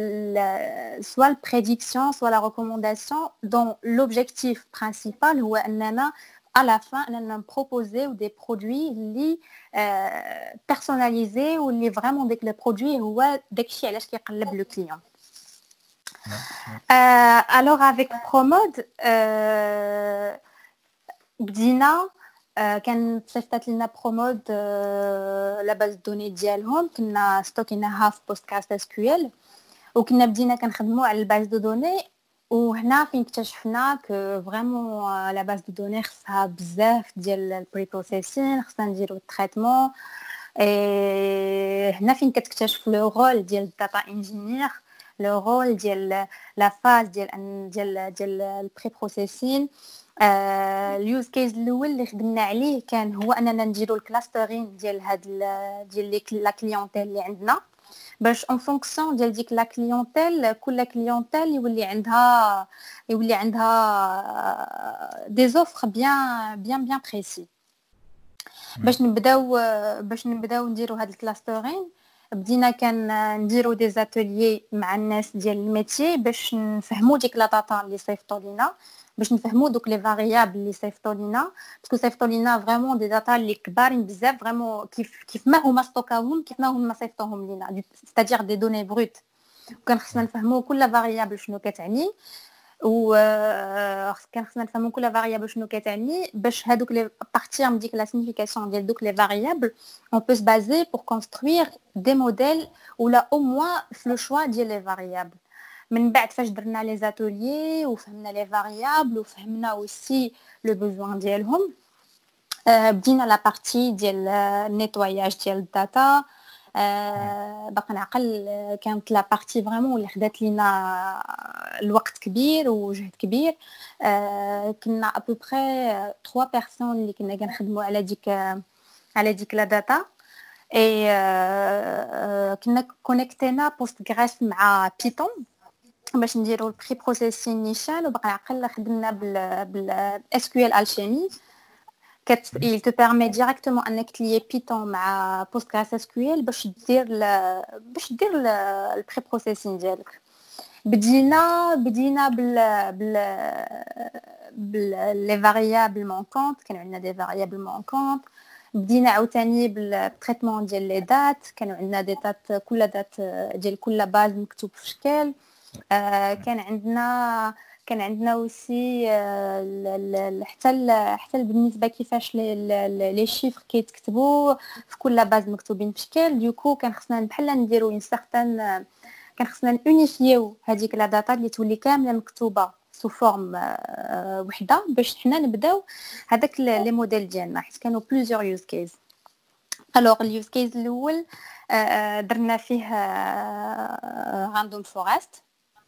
soit la prédiction soit la recommandation dont l'objectif principal هو اننا à la fin اننا proposer des produits اللي personnalisés ou اللي vraiment داك لي برودوي هو داكشي علاش كيقلب لو كليون. alors avec Promode بدينا كان صيفطات لنا برومود لا باز دوني ديالهم كنا ستوكيناها في بوستكاست اس كيو ال وكنا بدينا كنخدموا على الباز دو دوني. وهنا فين اكتشفنا ك فريمون لا باز دو دوني خصها بزاف ديال البري بروسيسين خصنا نديرو التريتمون. اي هنا فين كتكتشف لو رول ديال الداتا انجينير لو رول ديال لا فاز ديال ديال ديال البري بروسيسين. اليوز كيس الاول اللي خدمنا عليه كان هو اننا نديرو الكلاسترين ديال هاد ديال لا كليونتيل اللي عندنا باش اون فونكسيون ديال ديك لا كليونتيل كل كليونتيل يولي عندها يولي عندها دي زوفر بيان بيان بيان بريسي. باش نبداو باش نبداو نديرو هاد الكلاسترين بدينا كان نديرو دي زاتوليي مع الناس ديال الميتي باش نفهموا ديك لا داتا اللي صيفطوا لينا باش نفهموا دوك لي فاريابل اللي صيفطوا لينا باسكو صيفطوا لينا فريمون دي داتا اللي كبارين بزاف فريمون كيف كيف ما هما ستوكاوهم كيف ما هما صيفطوهم لينا ستادير دي دوني بروت. وكان خصنا نفهموا كل فاريابل شنو كتعني و كان خصنا نفهموا كل فاريابل شنو كتعني باش هادوك لي بارتير من ديك لا سيغنيفيكاسيون ديال دوك لي فاريابل اون بو سبازي بور كونستروير دي موديل ولا او موان في لو شوا ديال لي فاريابل. من بعد فاش درنا لي زاتوليي وفهمنا لي فاريابل وفهمنا اوسي لو بوزوان ديالهم بدينا لا بارتي ديال نيتواياج ديال الداتا. باقي نعقل كانت لا بارتي فريمون اللي خدات لينا الوقت كبير وجهد كبير. كنا ابوبري ثلاثة بيرسون اللي كنا كنخدموا على ديك على ديك لا داتا. اي كنا كونيكتينا بوستغريس مع بيتون باش نديرو البري بروسيسين نيشان. وباقي عقل خدمنا بال بال اس كيو ال الشيمي كت il te permet directement انك تلي بيتون مع بوستغريس اس كيو ال باش دير باش دير البري بروسيسين ديالك. بدينا بدينا بال بال بال لي فاريابل مونكونط كان عندنا دي فاريابل مونكونط بدينا عاوتاني بالتريتمون ديال لي دات، كانوا عندنا دي دات كل دات ديال كل باز مكتوب في شكل. آه كان عندنا كان عندنا وسي آه حتى حتى بالنسبه كيفاش لي شيفر كيتكتبوا في كل باز مكتوبين بشكل. دوكو كان خصنا بحال نديرو اون سيغتان، كان خصنا اونيفيو هذيك لا داتا اللي تولي كامله مكتوبه سو فورم وحده باش حنا نبداو هذاك لي موديل ديالنا، حيت كانوا بليزيور يوز كيس. الوغ اليوز كيس الاول درنا فيه راندوم فورست.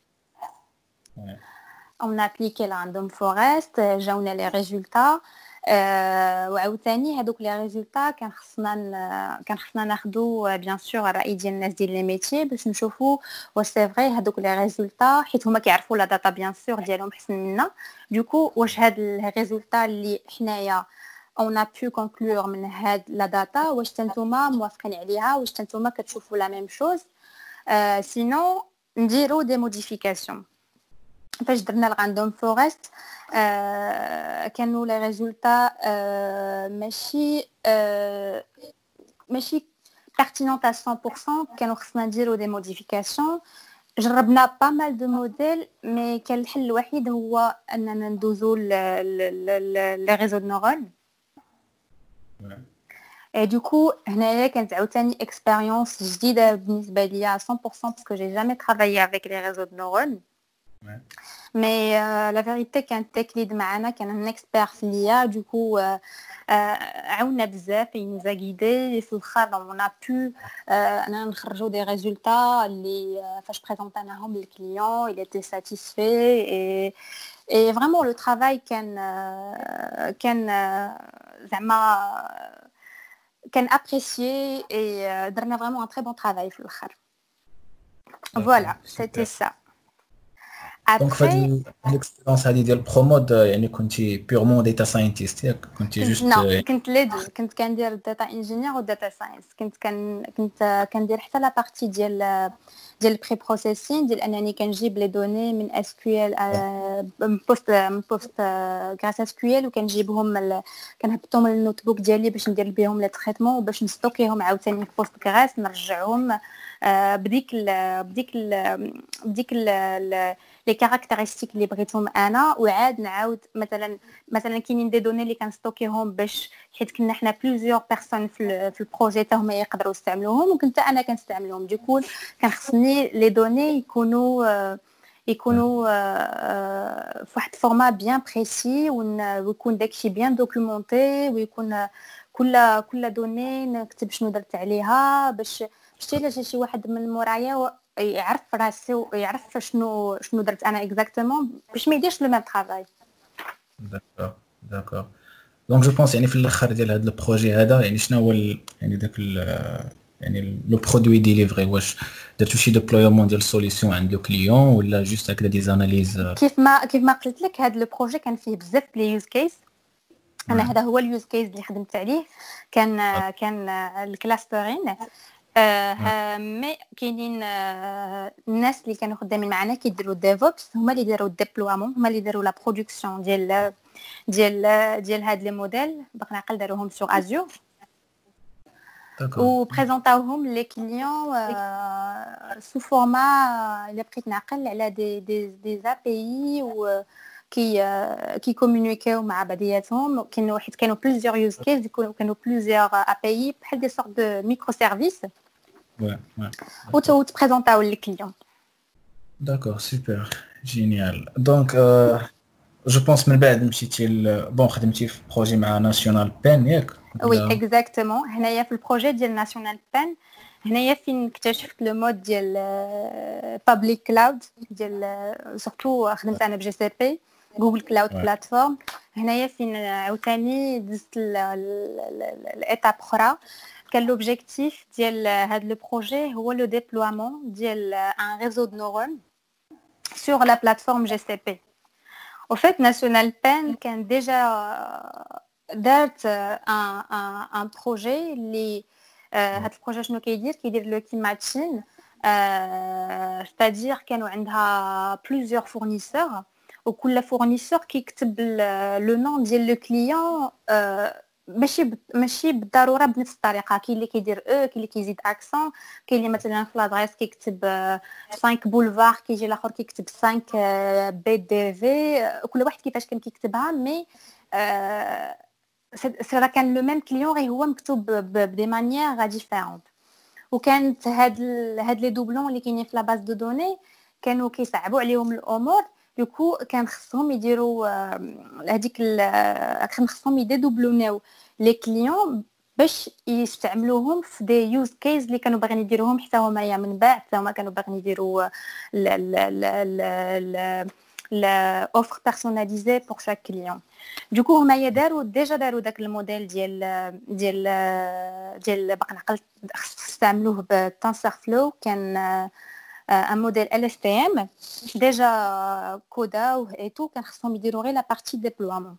on a appliqué la random forest، جاونا لي ريزولتا وعاوتاني هذوك لي ريزولتا كان خصنا كان خصنا ناخذوا بيان سور الراي ديال الناس ديال لي ميتي باش نشوفوا واش سي فري هذوك لي ريزولتا، حيت هما كيعرفوا لا داتا بيان سور ديالهم حسن منا. دوكو واش هاد الريزولتا اللي حنايا on a pu conclure من هاد لا داتا واش نتوما موافقين عليها، واش نتوما كتشوفوا لا ميم شوز، سينو نديروا دي موديفيكاسيون. فاش درنا الراندوم فورست آه كانوا لي ريزولتا آه ماشي آه ماشي pertinente à cent pour cent، كانوا خصنا نديروا دي موديفيكاسيون. جربنا با مال دو موديل، مي كان الحل الوحيد هو اننا ندوزو لي ريزو دو نورون. Et du coup, هنايا كانت عاوتاني expérience جديدة بالنسبة ليا à cent pour cent parce que j'ai jamais travaillé avec les réseaux de neurones. Ouais. Mais euh, la vérité كانت تيك ليد معنا، كان un expert في ليا. Du coup euh, euh, عاونا بزاف، il nous a guidé في الآخر on a pu euh, أنا نخرجوا des résultats اللي uh, فاش بريزونطناهم للكليون il était satisfait et et vraiment le travail كان uh, كان uh, زعما كان apprécié et euh, درنا vraiment un très bon travail في الآخر. Voilà, c'était ça. دونك فهاد الاكسبيرونس هادي ديال البرومود يعني كنتي بيغمون داتا ساينتيست ياك؟ كنتي جوست لا كنت لي دو، كنت كندير داتا انجينيور و داتا ساينس. كنت كان كنت كندير حتى لا بارتي ديال ديال البري بروسيسين، ديال انني كنجيب لي دوني من اس كيو ال من بوست من بوست غراس اس كيو ال وكنجيبهم كنهبطهم للنوت بوك ديالي باش ندير بهم لي تريتمون وباش نستوكيهم عاوتاني في بوست غراس نرجعهم بديك ال بديك ال بديك ال لي كاركتيرستيك اللي بغيتهم انا، وعاد نعاود مثلا مثلا كاينين دي دوني اللي كنستوكيهم باش حيت كنا حنا بليزيور بيرسون في في البروجي حتى هما يقدروا يستعملوهم وكنت انا كنستعملهم. ديكو كان خصني لي دوني يكونوا يكونوا في واحد فورما بيان بريسي ويكون داكشي بيان دوكيومونتي ويكون كل كل دوني نكتب شنو درت عليها باش باش الا جا شي واحد من مورايا يعرف راسي ويعرف شنو شنو درت انا اكزاكتومون باش ما يديرش لو ميم طرافاي. داكور داكور دونك جو بونس يعني في الاخر ديال هذا البروجي هذا يعني شنو هو يعني داك يعني لو برودوي ديليفري، واش درتو شي ديبلويمون ديال سوليسيون عند لو كليون ولا جوست هكذا دي زاناليز؟ كيف ما كيف ما قلت لك هذا لو بروجي كان فيه بزاف لي يوز كيس. انا هذا هو اليوز كيس اللي خدمت عليه، كان كان الكلاسترين. آه مي كاينين آه الناس اللي كانوا خدامين معنا كيديروا ديفوبس، هما اللي داروا الديبلوامون، هما اللي داروا لا برودكسيون ديال ديال ديال هاد لي موديل. باقي نعقل داروهم سور ازور و بريزونطاوهم لي كليون سو فورما اللي بقيت نعقل على دي دي دي اي بي اي و كي كي كومونيكيو مع بعضياتهم. كانوا واحد كانوا بليزيور يوز كيس، كانوا بليزيور اي بي اي بحال دي سورت دو ميكرو سيرفيس وي وي و تبريزونطاو للكليون. داكور سوبر جينيال. دونك جو بونس من بعد مشيتي بون خدمتي في بروجي مع ناسيونال بين ياك؟ وي اكزاكتومون. هنايا في البروجي ديال ناسيونال بين هنايا فين اكتشفت لو مود ديال بابليك كلاود ديال سورتو خدمت انا بجي سي بي جوجل كلاود بلاتفورم. هنايا فين عاوتاني دزت الايتاب اخرى. كان لوبجيكتيف ديال هذا لو بروجي هو لو ديبلوامون ديال ان ريزو دو نورون سور لا بلاتفورم جي سي بي. au fait National Pen كان déjà دارت ان ان ان بروجي اللي هذا البروجي شنو كيدير كيدير لو كيماتشين c'est-à-dire كانوا عندها plusieurs fournisseurs وكل فورنيسور كيكتب لو نون ديال لو كليون ماشي ب... ماشي بالضروره بنفس الطريقه. كاين اللي كيدير او، كاين اللي كيزيد اكسون، كاين اللي مثلا في لادريس كيكتب خمسة بولفار، كيجي الاخر كيكتب خمسة بي دي في، كل واحد كيفاش كان كيكتبها. مي آه... سي كان لو ميم كليون غير هو مكتوب بدي مانيير ديفيرونت. وكانت هاد ال... هاد لي دوبلون اللي كاينين في لا باز دو دوني كانوا كيصعبوا عليهم الامور. دوكو كان خصهم يديروا هذيك كان خصهم يدوبلوناو لي كليون باش يستعملوهم في دي يوز كيس اللي كانوا باغيين يديروهم حتى هما من بعد، حتى هما كانوا باغيين يديروا لا لا لا لا لا اوفر بيرسوناليزي بور شاك كليون. دوكو هما داروا ديجا داروا داك الموديل ديال ديال ديال باقي نعقل استعملوه بتنسر فلو. كان un modèle L S T M déjà coda et tout كان خصهم يديروا غير la partie déploiement.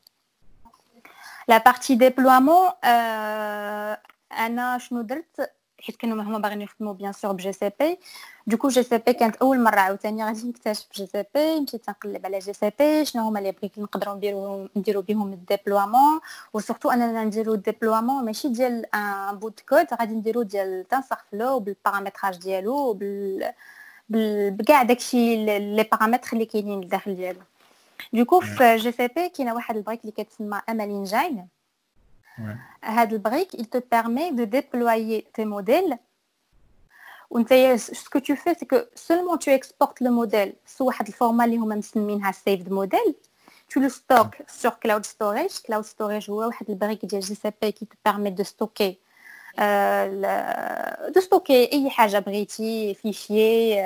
la partie déploiement euh, انا شنو درت حيت كانوا هما باغيين يخدموا بيان سور بجي سي بي. دوكو جي سي بي كانت اول مره عاوتاني غادي نكتشف جي سي بي. مشيت نقلب على جي سي بي شنو هما لي بريك نقدروا نديروا نديروا بهم الديبلويمون. وسورتو اننا نديروا الديبلويمون ماشي ديال ان بوت كود، غادي نديروا ديال تنسر فلو بالبارامتراج ديالو بال بكاع داكشي لي بارامتر اللي كاينين لداخل ديالو. دوكو في جي سي بي كاينه واحد البريك اللي كتسمى امل انجين. هاد البريك il te permet de déployer tes modèles. وانت ce que tu fais c'est que seulement tu exportes le modèle sous واحد الفورما اللي هما مسمينها saved model. tu le stockes sur cloud storage. cloud storage هو واحد البريك ديال جي سي بي qui te permet de stocker Euh, de stocker اي حاجه بغيتي فيشيي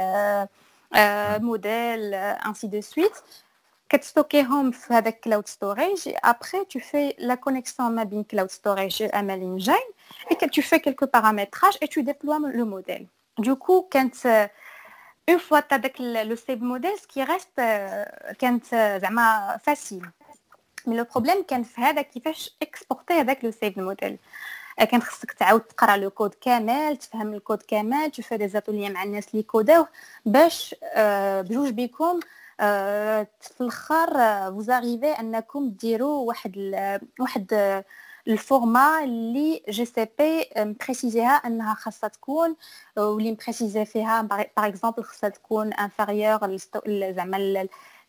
موديل ainsi de suite كتستوكيهم في هذاك كلاود ستوريج. après tu fais la connexion ما بين كلاود ستوريج et امل انجين et que tu fais quelques paramétrages et tu déploies le modèle. du coup كانت une fois t'as داك le save model ce qui reste كانت زعما facile. mais le problème كان في هذا كيفاش exporter هذاك le save model. كان خصك تعاود تقرا لو كود كامل، تفهم الكود كامل، تشوف دي زاتوليا مع الناس اللي كوداوه باش بجوج بكم في الاخر vous arrivez انكم ديروا واحد ال واحد الفورما اللي جي سي بي مبريسيزيها انها خاصها تكون، واللي مبريسيزي فيها باغ اكزومبل خاصها تكون انفيريور زعما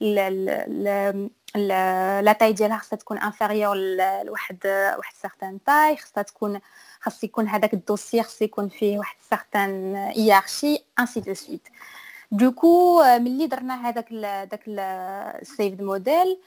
لا تاي ديالها خاصها تكون انفيريور لواحد واحد سيغتان تاي، خاصها تكون خاص يكون هذاك الدوسيير خاص يكون فيه واحد سيغتان هيرارشي انسي دو سويت. دوكو ملي درنا هذاك داك السيفد موديل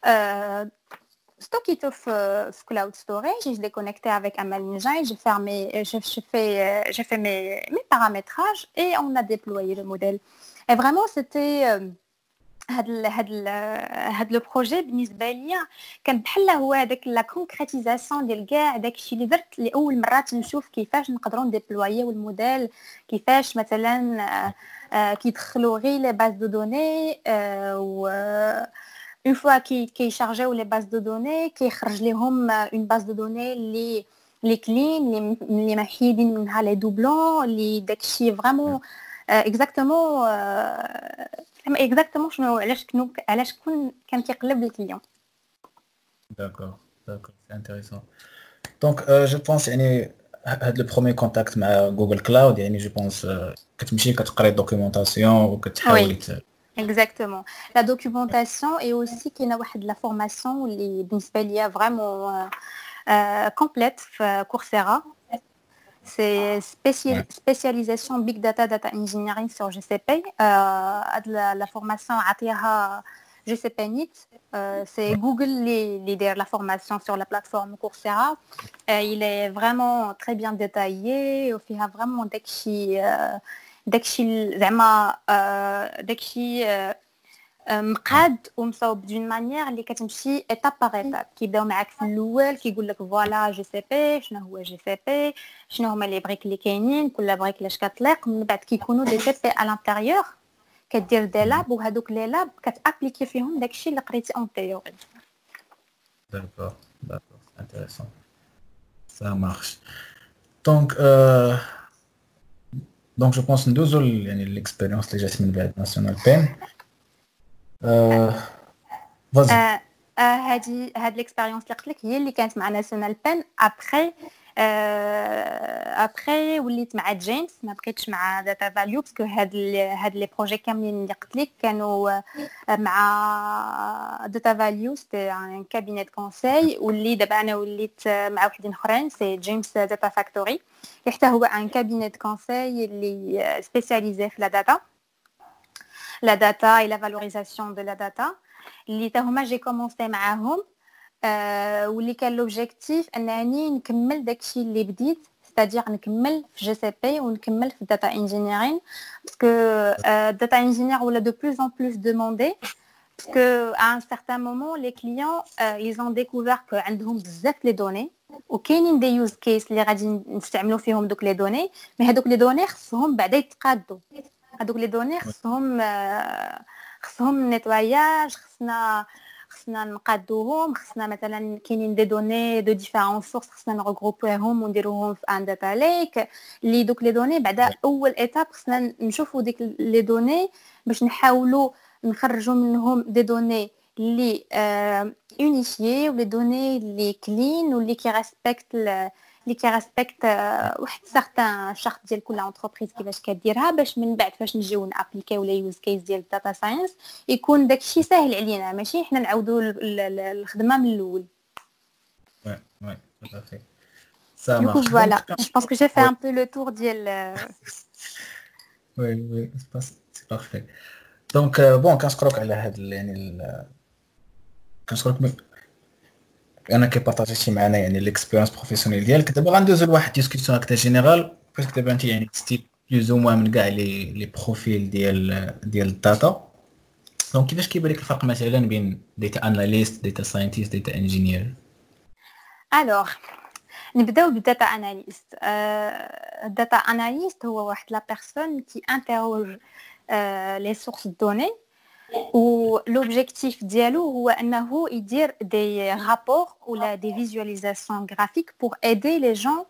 stocké في cloud storage, je l'ai connecté avec Amal Engine, j'ai fermé, j'ai fait, j'ai fait mes, mes paramétrages et on a déployé le modèle. Et vraiment, c'était هذا هذا هذا لو بروجي بالنسبه ليا كان بحال هو هذاك لا كونكريتيزاسيون ديال كاع داكشي اللي درت لاول مرات نشوف كيفاش نقدروا نديبلويو الموديل، كيفاش مثلا كيدخلوا غير لي باز دو دوني و اون فوا كي كيشارجيو لي باز دو دوني كيخرج لهم اون باز دو دوني اللي لي كلين اللي محيدين منها لي دوبلون اللي داكشي فريمون اكزاكتومون اكزاكتومون شنو علاش كنو علاش كون كان كيقلب الكليون. داكور داكور سي انتريسون. دونك جو بونس يعني هاد لو بروميير كونتاكت مع جوجل كلاود يعني جو بونس كتمشي كتقري الدوكيومونطاسيون وكتحاولي Exactement. La documentation et aussi qu'il y a une formation qui est vraiment euh, complète sur Coursera. C'est spécial, spécialisation Big Data, Data Engineering sur G C P. Euh, la, la formation a G C P N I T. Euh, c'est Google qui leader la formation sur la plateforme Coursera. Euh, il est vraiment très bien détaillé. Il y a vraiment des euh, داكشي زعما داكشي مقاد ومصاوب دون مانيير اللي كتمشي ايتاب باغ ايتاب. كيبداو معاك في الاول كيقول لك فوالا جي سي بي شنو هو جي سي بي شنو هما لي بريك اللي كاينين كل بريك لاش كتطلق، من بعد كيكونوا دي تي بي ا لانتيريور كدير دي لاب وهذوك لي لاب كتابليكي فيهم داكشي اللي قريتي اون تيوري. داكور داكور انتريسون سا مارش. دونك euh... دونك جو بونس ندوزو يعني ليكسبيريونس اللي جات من بعد ناسيونال بين. آه هذه هاد l'expérience اللي قلت لك هي اللي كانت مع ناسيونال بان. ابخي ابخي وليت مع جيمس، ما بقيتش مع داتا فاليو باسكو هاد هاد لي بروجي كاملين اللي قلت لك كانوا مع داتا فاليو. سيتي ان كابينيت كونساي، واللي دابا انا وليت مع وحدين اخرين سي جيمس داتا فاكتوري، اللي حتى هو ان كابينيت كونساي اللي سبيسياليزي في لا داتا لا داتا اي لا فالوريزاسيون دو لا داتا، اللي تا هما جي كومونسي معاهم. أه واللي كان لوبجيكتيف انني نكمل داكشي اللي بديت، ستادير نكمل في جي سي بي ونكمل في داتا انجينيرين، باسكو داتا انجينير ولا دو بلوس ان بلوس دوموندي، باسكو à un certain moment les clients euh, ils ont découvert que عندهم بزاف لي دوني وكاينين دي يوز كيس اللي غادي نستعملوا فيهم دوك لي دوني، مي هذوك لي دوني خصهم بعدا يتقادوا. هذوك لي دوني خصهم خصهم نيتواياج، خصنا خصنا نقادوهم، خصنا مثلا كاينين دي دوني دو ديفيرون سورس خصنا نغروبوهم ونديروهم في ان داتا ليك. لي دوك لي دوني بعدا اول ايتاب خصنا نشوفوا ديك لي دوني باش نحاولوا نخرجوا منهم دي دوني اللي اونيفيي ولي دوني اللي كلين واللي كي ريسبكت اللي كي ريسبكت واحد سارتان شارت ديال كل انتربريز كيفاش كديرها، باش من بعد فاش نجيو نابليكيو لي يوز كيس ديال الداتا ساينس يكون داكشي ساهل علينا، ماشي حنا نعاودوا الخدمه من الاول. وي وي tout à fait. Ça Du coup, marche. voilà. Donc, Je pense que j'ai fait oui. un peu le tour ديال. Oui, oui, c'est pas- c'est parfait. Donc, euh, bon, كنشكرك على هاد ال- يعني ال- كنشكرك م- بانك بارطاجيتي معنا يعني ليكسبيريونس بروفيسيونيل ديالك. دابا غندوزو لواحد ديسكوسيون هكذا جينيرال، باسكو دابا انت يعني تستي بلوز او موان من كاع لي لي بروفيل ديال ديال الداتا. دونك كيفاش كيبان لك الفرق مثلا بين داتا اناليست، داتا ساينتيست، داتا انجينير؟ Alors, نبداو بالداتا اناليست. الداتا اناليست هو واحد لا بيرسون كي انتروج لي سورس دوني، و l'objectif ديالو هو انه يدير دي رابور ولا دي فيزواليزاسيون غرافيك pour aider les gens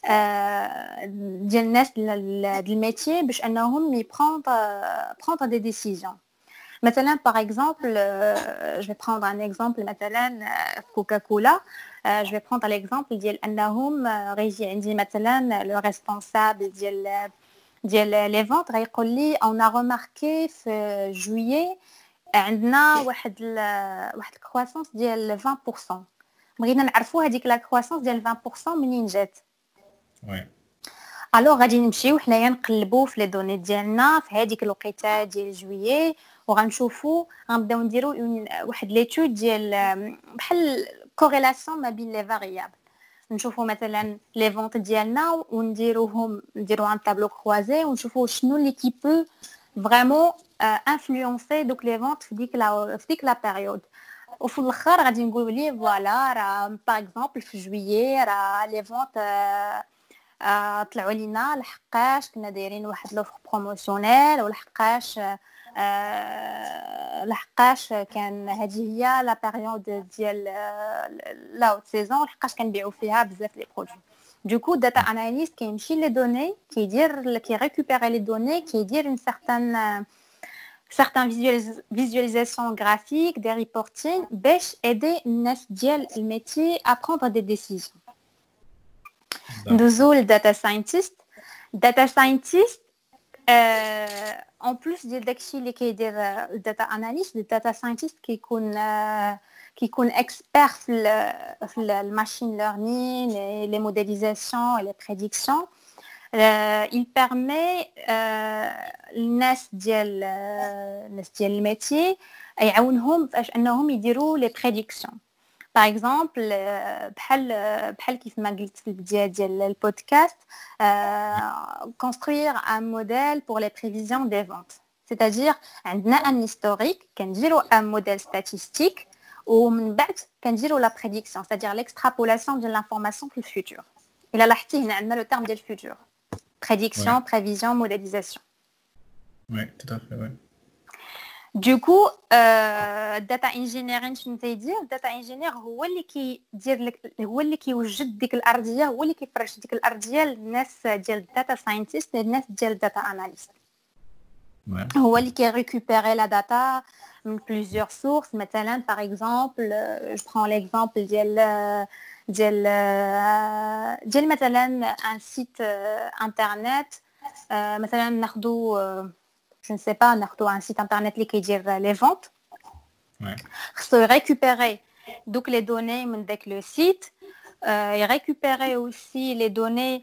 ديال الناس ديال الميتي باش انهم يبرونط prendre des décisions. مثلا par exemple euh, je vais prendre un exemple مثلا Coca-Cola. euh, je vais prendre l'exemple ديال انهم غيجي عندي مثلا le responsable ديال ديال لي فونت غيقول لي on a remarqué في juillet عندنا واحد ال واحد الكرواسونس ديال عشرين بالمية. بغينا نعرفوا هذيك لا كرواسونس ديال عشرين بالمية منين جات. وي الو غادي نمشيو حنايا نقلبوا في لي دوني ديالنا في هذيك الوقيته ديال جويي، وغنشوفوا غنبداو نديروا واحد ليتود ديال بحال كوريلاسيون ما بين لي فاريابل. نشوفوا مثلا لي فونت ديالنا ونديروهم نديروا ان طابلو كروازي ونشوفوا شنو اللي كي بو فريمون انفلونسي دوك لي فونت في ديك لا في ديك لا بيريود. وفي الاخر غادي نقولوا لي فوالا راه باغ اكزومبل في جويي راه لي فونت آه طلعوا لينا لحقاش كنا دايرين واحد لوفر بروموسيونيل، ولحقاش آه لحقاش كان هذه هي لا بيريود ديال لا اوت سيزون، لحقاش كنبيعوا فيها بزاف لي برودوي. دوكو داتا اناليست كيمشي لي دوني كيدير كي ريكوبيري لي دوني كيدير اون سيغتان certaines visualisations graphiques, des reporting باش aider الناس ديال الميتي à prendre des décisions. ندوزو للداتا ساينتيست. داتا ساينتيست en plus ديال داكشي اللي كيدير الداتا اناليست، الداتا ساينتيست كيكون كيكون expert في في الماشين ليرنين لي موديليزاسيون لي بريديكسيون. Euh, il permet الناس ديال الناس ديال الميتي يعاونهم فاش انهم يديروا لي بريديكسيون. باغ اكزومبل بحال بحال كيف ما قلت في البدايه ديال البودكاست كونستروير ان موديل بور لي بريفيزيون دي فونت، c'est-à-dire عندنا ان هيستوريك كنديروا ان موديل ستاتيستيك ومن بعد كنديروا لا بريديكسيون c'est-à-dire l'extrapolation ديال l'information في الفيتور. الا لاحظتي هنا عندنا لو تيرم ديال الفيتور prédiction, ouais. prévision, modélisation. Oui, tout à fait, oui. Du coup, euh, data engineering شنو تيدير؟ data engineer هو اللي كيدير لك هو اللي كيوجد ديك الارضيه، هو اللي كيفرش ديك الارضيه للناس ديال الداتا ساينتيست للناس ديال الداتا اناليست. Ouais. هو اللي كي récupérer la data من plusieurs sources مثلا par exemple euh, je prends l'exemple ديال ديال ديال مثلا un site euh, internet euh, مثلا ناخذوا euh, je ne sais pas ناخذوا un site internet اللي كيدير les ventes Ouais. خصو récupérer donc les données من داك le site euh, et récupérer aussi les données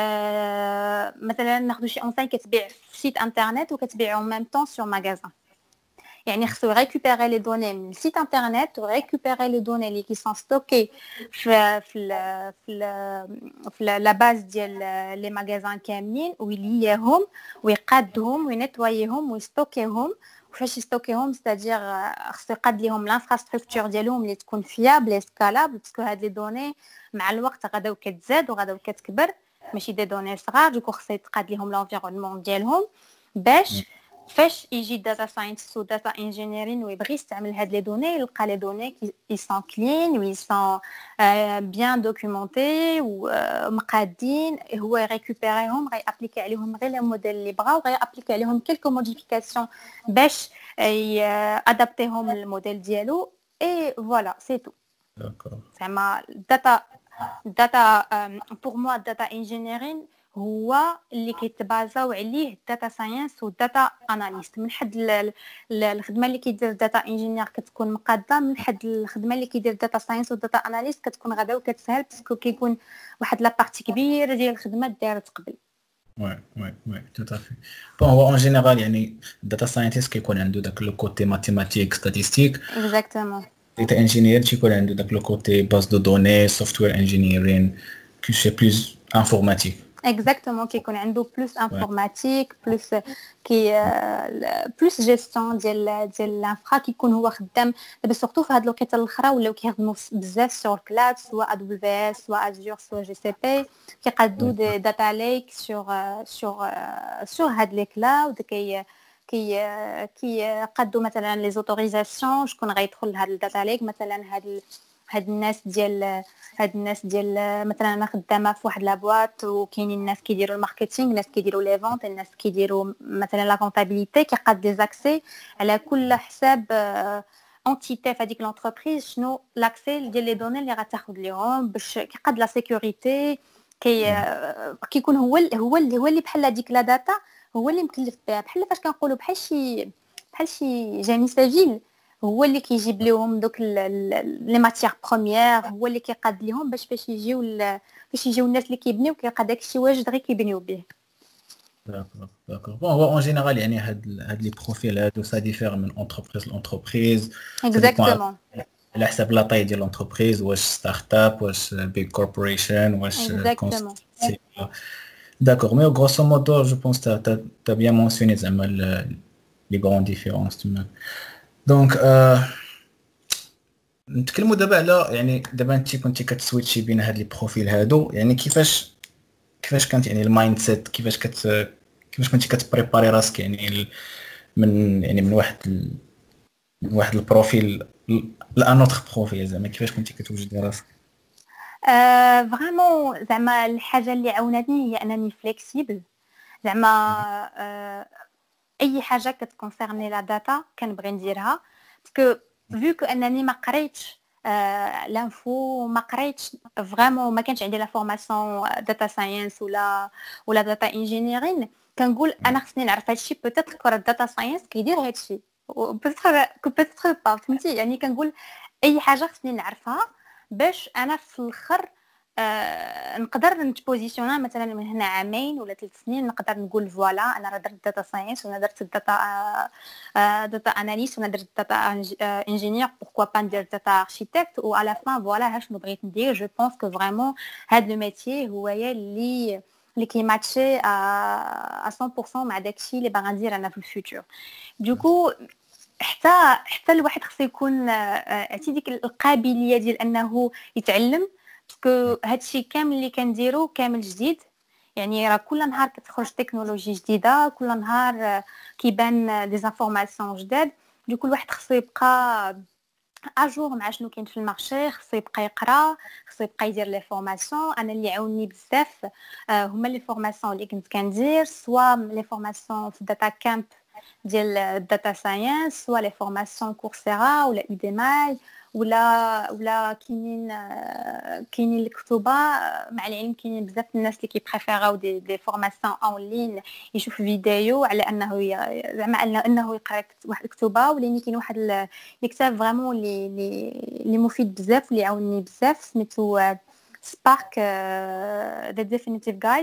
euh, مثلا ناخذوا شي enseigne كتبيع في site internet وكتبيع en même temps sur magasin يعني خصو récupérer les données من site internet و récupérer les données اللي qui sont stockées في في ال في ال في la base ديال les magasins كاملين ويليهم ويقادهم وينيتوايهم ويستوكيهم وفاش يستوكيهم c'est-à-dire خصو يقاد ليهم l'infrastructure ديالهم اللي تكون fiable et scalable باسكو هاد لي données مع الوقت غاداو كتزاد وغاداو كتكبر ماشي دي دوني صغار دوكو خصو يتقاد ليهم لونفيرونمون ديالهم باش فاش يجي داتا ساينتست و داتا انجينيرين ويبغي يستعمل هاد لي دوني يلقى لي دوني كي سون كلين وي سون بيان دوكيومونتي ومقادين هو يريكوبيريهم غي ابليكي عليهم غير لي موديل اللي بغا وغي ابليكي عليهم كلكو موديفيكاسيون باش ادابتيهم للموديل ديالو اي فوالا سي تو زعما داتا داتا بور موا داتا انجينيرين هو اللي كيتبازاو عليه الداتا ساينس والداتا اناليست من حد الخدمه اللي كيدير داتا انجينير كتكون مقاده من حد الخدمه اللي كيدير داتا ساينس والداتا اناليست كتكون غدا وكتسهل باسكو كيكون واحد لا بارتي كبيره ديال الخدمه دارت قبل. وي وي وي تو تافي بون هو اون جينيرال يعني الداتا ساينتيست كيكون عنده داك لو كوتي ماتيماتيك ستاتيستيك اكزاكتومون داتا انجينير تيكون عنده داك لو كوتي باز دو دوني سوفتوير انجينيرين كي سي بلوس انفورماتيك exactement كيكون عنده بلوس انفورماتيك بلوس كي بلوس جيستيون ديال ديال الانفرا كيكون هو خدام دابا سورتو في هاد الوقيته الاخرى ولاو كيخدموا بزاف سور كلاود سواء ادبليو في اس سواء ازور سواء جي سي بي كيقادوا دي داتا ليك سور سور سور هاد لي كلاود كي كي كي قادوا مثلا لي زوتوريزاسيون شكون غيدخل لهاد الداتا ليك مثلا هاد هاد الناس ديال هاد الناس ديال مثلا انا خدامه في واحد لابواط وكاينين الناس كيديروا الماركتينغ الناس كيديروا لي فونت الناس كيديروا مثلا لا كونطابيليتي كيقاد دي زاكسي على كل حساب اونتيتي في هذيك لونتربريز شنو لاكسي ديال لي دوني اللي غتاخذ ليهم باش كيقاد لا سيكوريتي كي كيكون هو هو اللي هو اللي بحال هذيك لا داتا هو اللي مكلف بها بحال فاش كنقولوا بحال شي بحال شي جاني سيفيل هو اللي كيجيب لهم دوك لي ماتيير بروميير هو اللي كيقاد لهم باش باش يجيو باش يجيو الناس اللي كيبنيو كيلقى داكشي واجد غير كيبنيو به. داكور داكور بون هو اون جينيرال يعني هاد هاد لي بروفيل هادو سا ديفير من اونتربريز لونتربريز اكزاكتومون على حسب لا طاي ديال لونتربريز واش ستارت اب واش بيج كوربوريشن واش داكور مي غروسو مودو جو بونس تا تا بيان مونسيوني زعما لي غران ديفيرونس تما دونك آه نتكلموا دابا على يعني دابا انت كنتي كتسويتشي بين هاد لي بروفيل هادو يعني كيفاش كيفاش كانت يعني المايند سيت كيفاش كت كيفاش كنتي كتبريباري راسك يعني من يعني من واحد ال... من واحد البروفيل لان اوتر بروفيل زعما كيفاش كنتي كتوجدي راسك ا فريمون زعما الحاجه اللي عاونتني هي انني فليكسيبل زعما اي حاجه كتكونسيرني لا داتا كنبغي نديرها باسكو فيو كو انني ما قريتش لانفو ما قريتش فريمون ما كانش عندي لا فورماسيون داتا ساينس ولا ولا داتا انجينيرين كنقول انا خصني نعرف هادشي بوتيتر كره داتا ساينس كيدير هادشي بوتيتر بوتيتر با فهمتي يعني كنقول اي حاجه خصني نعرفها باش انا في الاخر آه، نقدر نتبوزيسيونا مثلا من هنا عامين ولا ثلاث سنين نقدر نقول فوالا انا راه درت داتا ساينس وانا درت داتا آه، داتا اناليست وانا درت داتا انجينير بوركوا با ندير داتا اركيتكت و على فان فوالا ها شنو بغيت ندير جو بونس كو فريمون هاد لو ميتيي هو اللي اللي كيماتشي ا مية بالمية مع داكشي اللي باغا ندير انا في الفيوتشر دوكو حتى حتى الواحد خصو يكون عرفتي ديك القابليه ديال انه يتعلم باسكو هادشي كامل اللي كنديرو كامل جديد يعني راه كل نهار كتخرج تكنولوجي جديده كل نهار كيبان دي انفورماسيون جداد دو كل واحد خصو يبقى اجور مع شنو كاين في المارشي خصو يبقى يقرا خصو يبقى يدير لي فورماسيون انا اللي عاوني بزاف هما لي فورماسيون اللي كنت كندير سوا لي فورماسيون في داتا كامب ديال الداتا ساينس سوا لي فورماسيون كورسيرا ولا اوديماي ولا ولا كاينين كاينين الكتبه. مع العلم كاينين بزاف الناس اللي كيبريفيراو دي دي فورماسيون اون لين يشوف فيديو على انه زعما انه يقرا واحد الكتبه. ولاني كاين واحد الكتاب فريمون اللي اللي مفيد بزاف اللي عاونني بزاف سميتو سبارك ذا ديفينيتيف جايد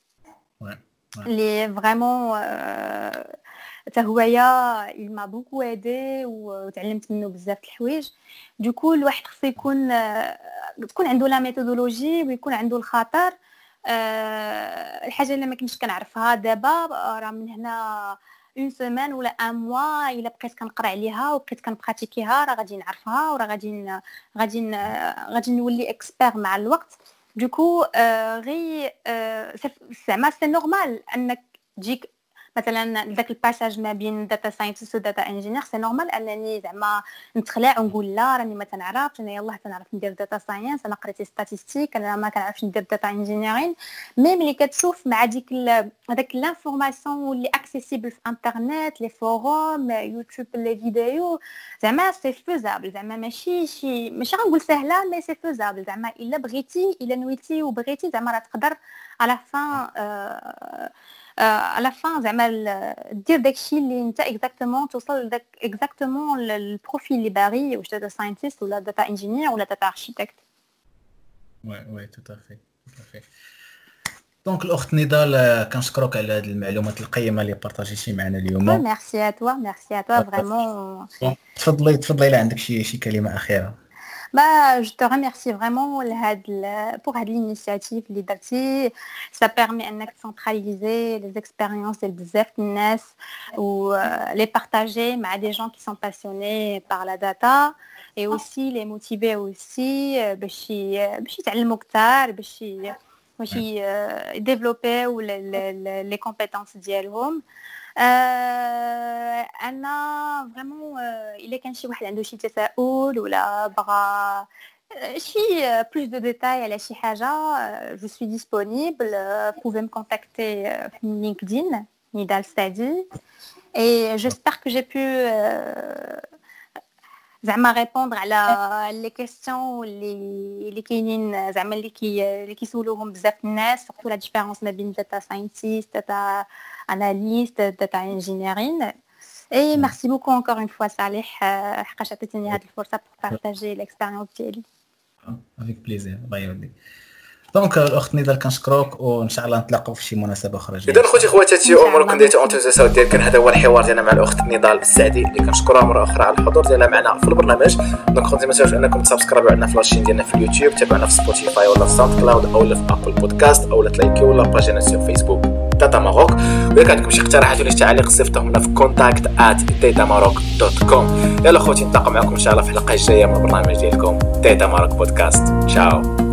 اللي فريمون حتى هويا il m'a beaucoup aidé وتعلمت منه بزاف الحوايج. دوكو الواحد خصو يكون تكون عنده لا ميثودولوجي ويكون عنده الخاطر. أه الحاجه اللي ما كنتش كنعرفها دابا راه من هنا اون سيمين ولا ان موا الا بقيت كنقرا عليها وبقيت كنبراتيكيها راه غادي نعرفها وراه غادي غادي غادي نولي اكسبير مع الوقت. دوكو أه غي أه زعما سي نورمال انك تجيك مثلا داك الباساج ما بين داتا ساينتست وداتا انجينير. سي نورمال انني زعما نتخلع ونقول لا راني ما تنعرفش انا يلاه تنعرف ندير داتا ساينس انا قريت ستاتستيك انا ما كنعرفش ندير داتا انجينيرين. ميم اللي كتشوف مع ديك هذاك لانفورماسيون اللي اكسيسيبل في انترنت لي فوروم يوتيوب لي فيديو زعما سي فوزابل. زعما ماشي شي ماشي غنقول سهله مي سي فوزابل. زعما الا بغيتي الا نويتي وبغيتي زعما راه تقدر على فان أه على فان زعما دير داكشي اللي انت اكزاكتومون توصل داك اكزاكتومون للبروفيل اللي باغي واش داتا ساينتست ولا داتا انجينير ولا داتا اركيتكت. وي وي تو تافي تو تافي. دونك الاخت نضال كنشكرك على هذه المعلومات القيمه اللي بارطاجيتي معنا اليوم. ميرسي ا توا ميرسي ا توا فريمون. تفضلي تفضلي الا عندك شي شي كلمه اخيره. Bah, je te remercie vraiment pour cette initiative اللي درتي. Ça permet انك centraliser les expériences de بزاف الناس ou les partager مع des gens qui sont passionnés par la data et aussi les motiver aussi باش باش يتعلموا كثار باش باش يديفلوبيو les compétences ديالهم. آه انا فريمون الا كان شي واحد عنده شي تساؤل ولا بغى شي بلوس دو ديتاي على شي حاجه جو سوي ديسپونيبل. pouvez me contacter في لينكدين نضال السعدي et j'espère que j'ai pu زعما ريبوندر على لي كيسيون اللي اللي كاينين زعما اللي كي اللي كيسولوهم بزاف الناس سورتو لا ديفيرونس ما بين داتا ساينتيست داتا اناليست داتا انجينيرين. اي ميرسي بوكو انكور اون فوا صالح حقاش عطيتيني هذه الفرصه بور بارطاجي ليكسبيريونس ديالي. افيك بليزير الله يوديك. دونك الاخت نضال كنشكروك وان شاء الله نتلاقاو في شي مناسبه اخرى. اذا خوتي خواتاتي اموركم ديتو اونتوزاساو ديال كان هذا هو الحوار ديالنا مع الاخت نضال السعدي اللي كنشكرها مره اخرى على الحضور ديالها معنا في البرنامج. دونك خوتي ما تنساوش انكم تسبسكرايبوا عندنا في لاشين ديالنا في اليوتيوب تابعونا في سبوتيفاي ولا في ساوند كلاود او في ابل بودكاست او تلايكيو ولا باجينا في فيسبوك داتا ماروك. وإلا كان عندكم شي اقتراحات ولا شي تعليق صيفطوهم لنا في كونتاكت آت داتا ماروك دوت كوم. يلا خوتي نتلاقاو معكم ان شاء الله في الحلقه الجايه من البرنامج ديالكم داتا ماروك بودكاست. تشاو.